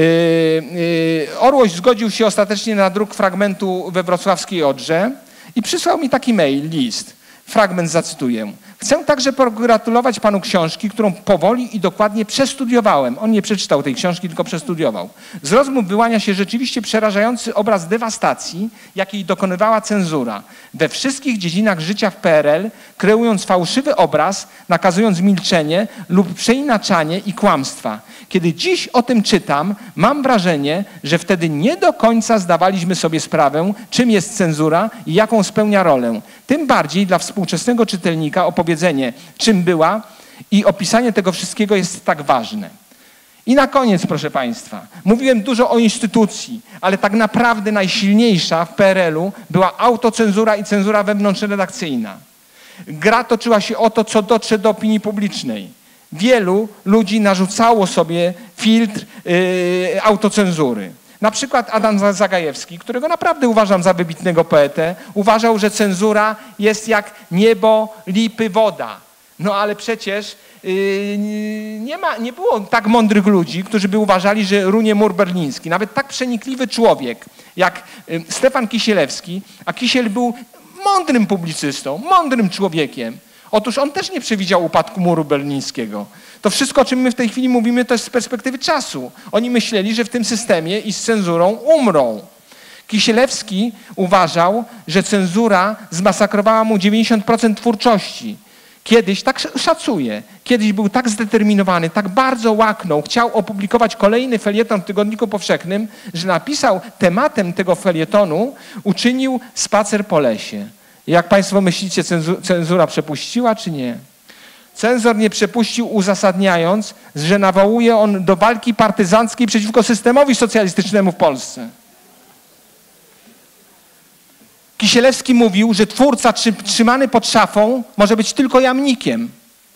Orłoś zgodził się ostatecznie na druk fragmentu we wrocławskiej Odrze i przysłał mi taki list. Fragment zacytuję. Chcę także pogratulować panu książki, którą powoli i dokładnie przestudiowałem. On nie przeczytał tej książki, tylko przestudiował. Z rozmów wyłania się rzeczywiście przerażający obraz dewastacji, jakiej dokonywała cenzura we wszystkich dziedzinach życia w PRL, kreując fałszywy obraz, nakazując milczenie lub przeinaczanie i kłamstwa. Kiedy dziś o tym czytam, mam wrażenie, że wtedy nie do końca zdawaliśmy sobie sprawę, czym jest cenzura i jaką spełnia rolę. Tym bardziej dla współczesnego czytelnika opowiedzenie, czym była i opisanie tego wszystkiego jest tak ważne. I na koniec, proszę państwa, mówiłem dużo o instytucji, ale tak naprawdę najsilniejsza w PRL-u była autocenzura i cenzura wewnątrzredakcyjna. Gra toczyła się o to, co dotrze do opinii publicznej. Wielu ludzi narzucało sobie filtr autocenzury. Na przykład Adam Zagajewski, którego naprawdę uważam za wybitnego poetę, uważał, że cenzura jest jak niebo, lipy, woda. No ale przecież nie było tak mądrych ludzi, którzy by uważali, że runie mur berliński. Nawet tak przenikliwy człowiek jak Stefan Kisielewski, a Kisiel był mądrym publicystą, mądrym człowiekiem. Otóż on też nie przewidział upadku muru berlińskiego. To wszystko, o czym my w tej chwili mówimy, to jest z perspektywy czasu. Oni myśleli, że w tym systemie i z cenzurą umrą. Kisielewski uważał, że cenzura zmasakrowała mu 90% twórczości. Kiedyś, tak szacuję, kiedyś był tak zdeterminowany, tak bardzo łaknął, chciał opublikować kolejny felieton w Tygodniku Powszechnym, że napisał tematem tego felietonu, uczynił spacer po lesie. Jak państwo myślicie, cenzura przepuściła czy nie? Cenzor nie przepuścił, uzasadniając, że nawołuje on do walki partyzanckiej przeciwko systemowi socjalistycznemu w Polsce. Kisielewski mówił, że twórca trzymany pod szafą może być tylko jamnikiem.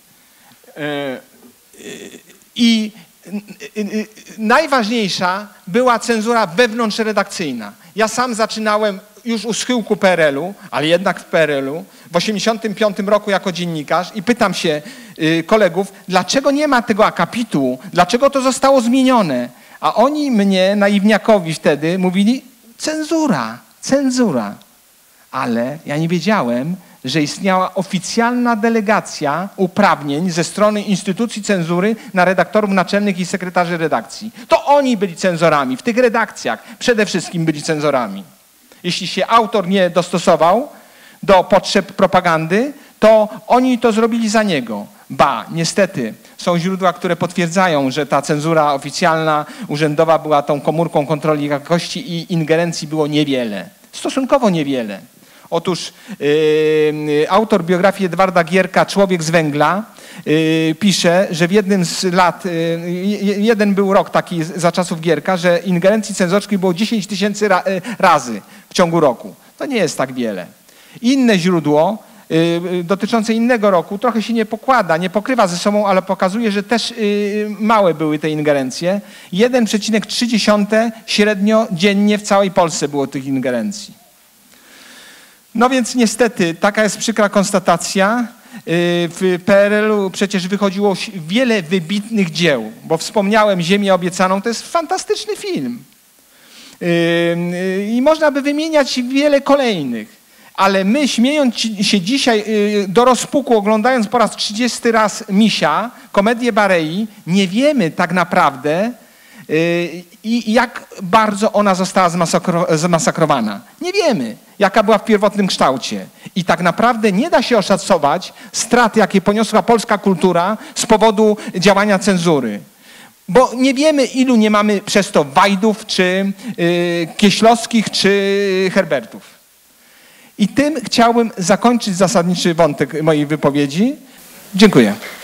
I najważniejsza była cenzura wewnątrzredakcyjna. Ja sam zaczynałem już u schyłku PRL-u, ale jednak w PRL-u, w 1985 roku jako dziennikarz i pytam się kolegów, dlaczego nie ma tego akapitu, dlaczego to zostało zmienione? A oni mnie, naiwniakowi wtedy, mówili cenzura, cenzura. Ale ja nie wiedziałem, że istniała oficjalna delegacja uprawnień ze strony instytucji cenzury na redaktorów naczelnych i sekretarzy redakcji. To oni byli cenzorami, w tych redakcjach przede wszystkim byli cenzorami. Jeśli się autor nie dostosował do potrzeb propagandy, to oni to zrobili za niego. Ba, niestety, są źródła, które potwierdzają, że ta cenzura oficjalna, urzędowa była tą komórką kontroli jakości i ingerencji było niewiele. Stosunkowo niewiele. Otóż autor biografii Edwarda Gierka, Człowiek z węgla, pisze, że w jednym z lat, jeden był rok taki za czasów Gierka, że ingerencji cenzorskiej było 10 000 razy w ciągu roku. To nie jest tak wiele. Inne źródło dotyczące innego roku trochę się nie pokłada, nie pokrywa ze sobą, ale pokazuje, że też małe były te ingerencje. 1,3 średnio dziennie w całej Polsce było tych ingerencji. No więc niestety taka jest przykra konstatacja. W PRL-u przecież wychodziło wiele wybitnych dzieł, bo wspomniałem Ziemię obiecaną, to jest fantastyczny film. I można by wymieniać wiele kolejnych. Ale my, śmiejąc się dzisiaj do rozpuku, oglądając po raz 30 raz Misia, komedię Barei, nie wiemy tak naprawdę, jak bardzo ona została zmasakrowana. Nie wiemy, jaka była w pierwotnym kształcie. I tak naprawdę nie da się oszacować strat, jakie poniosła polska kultura z powodu działania cenzury. Bo nie wiemy, ilu nie mamy przez to Wajdów, czy Kieślowskich, czy Herbertów. I tym chciałbym zakończyć zasadniczy wątek mojej wypowiedzi. Dziękuję.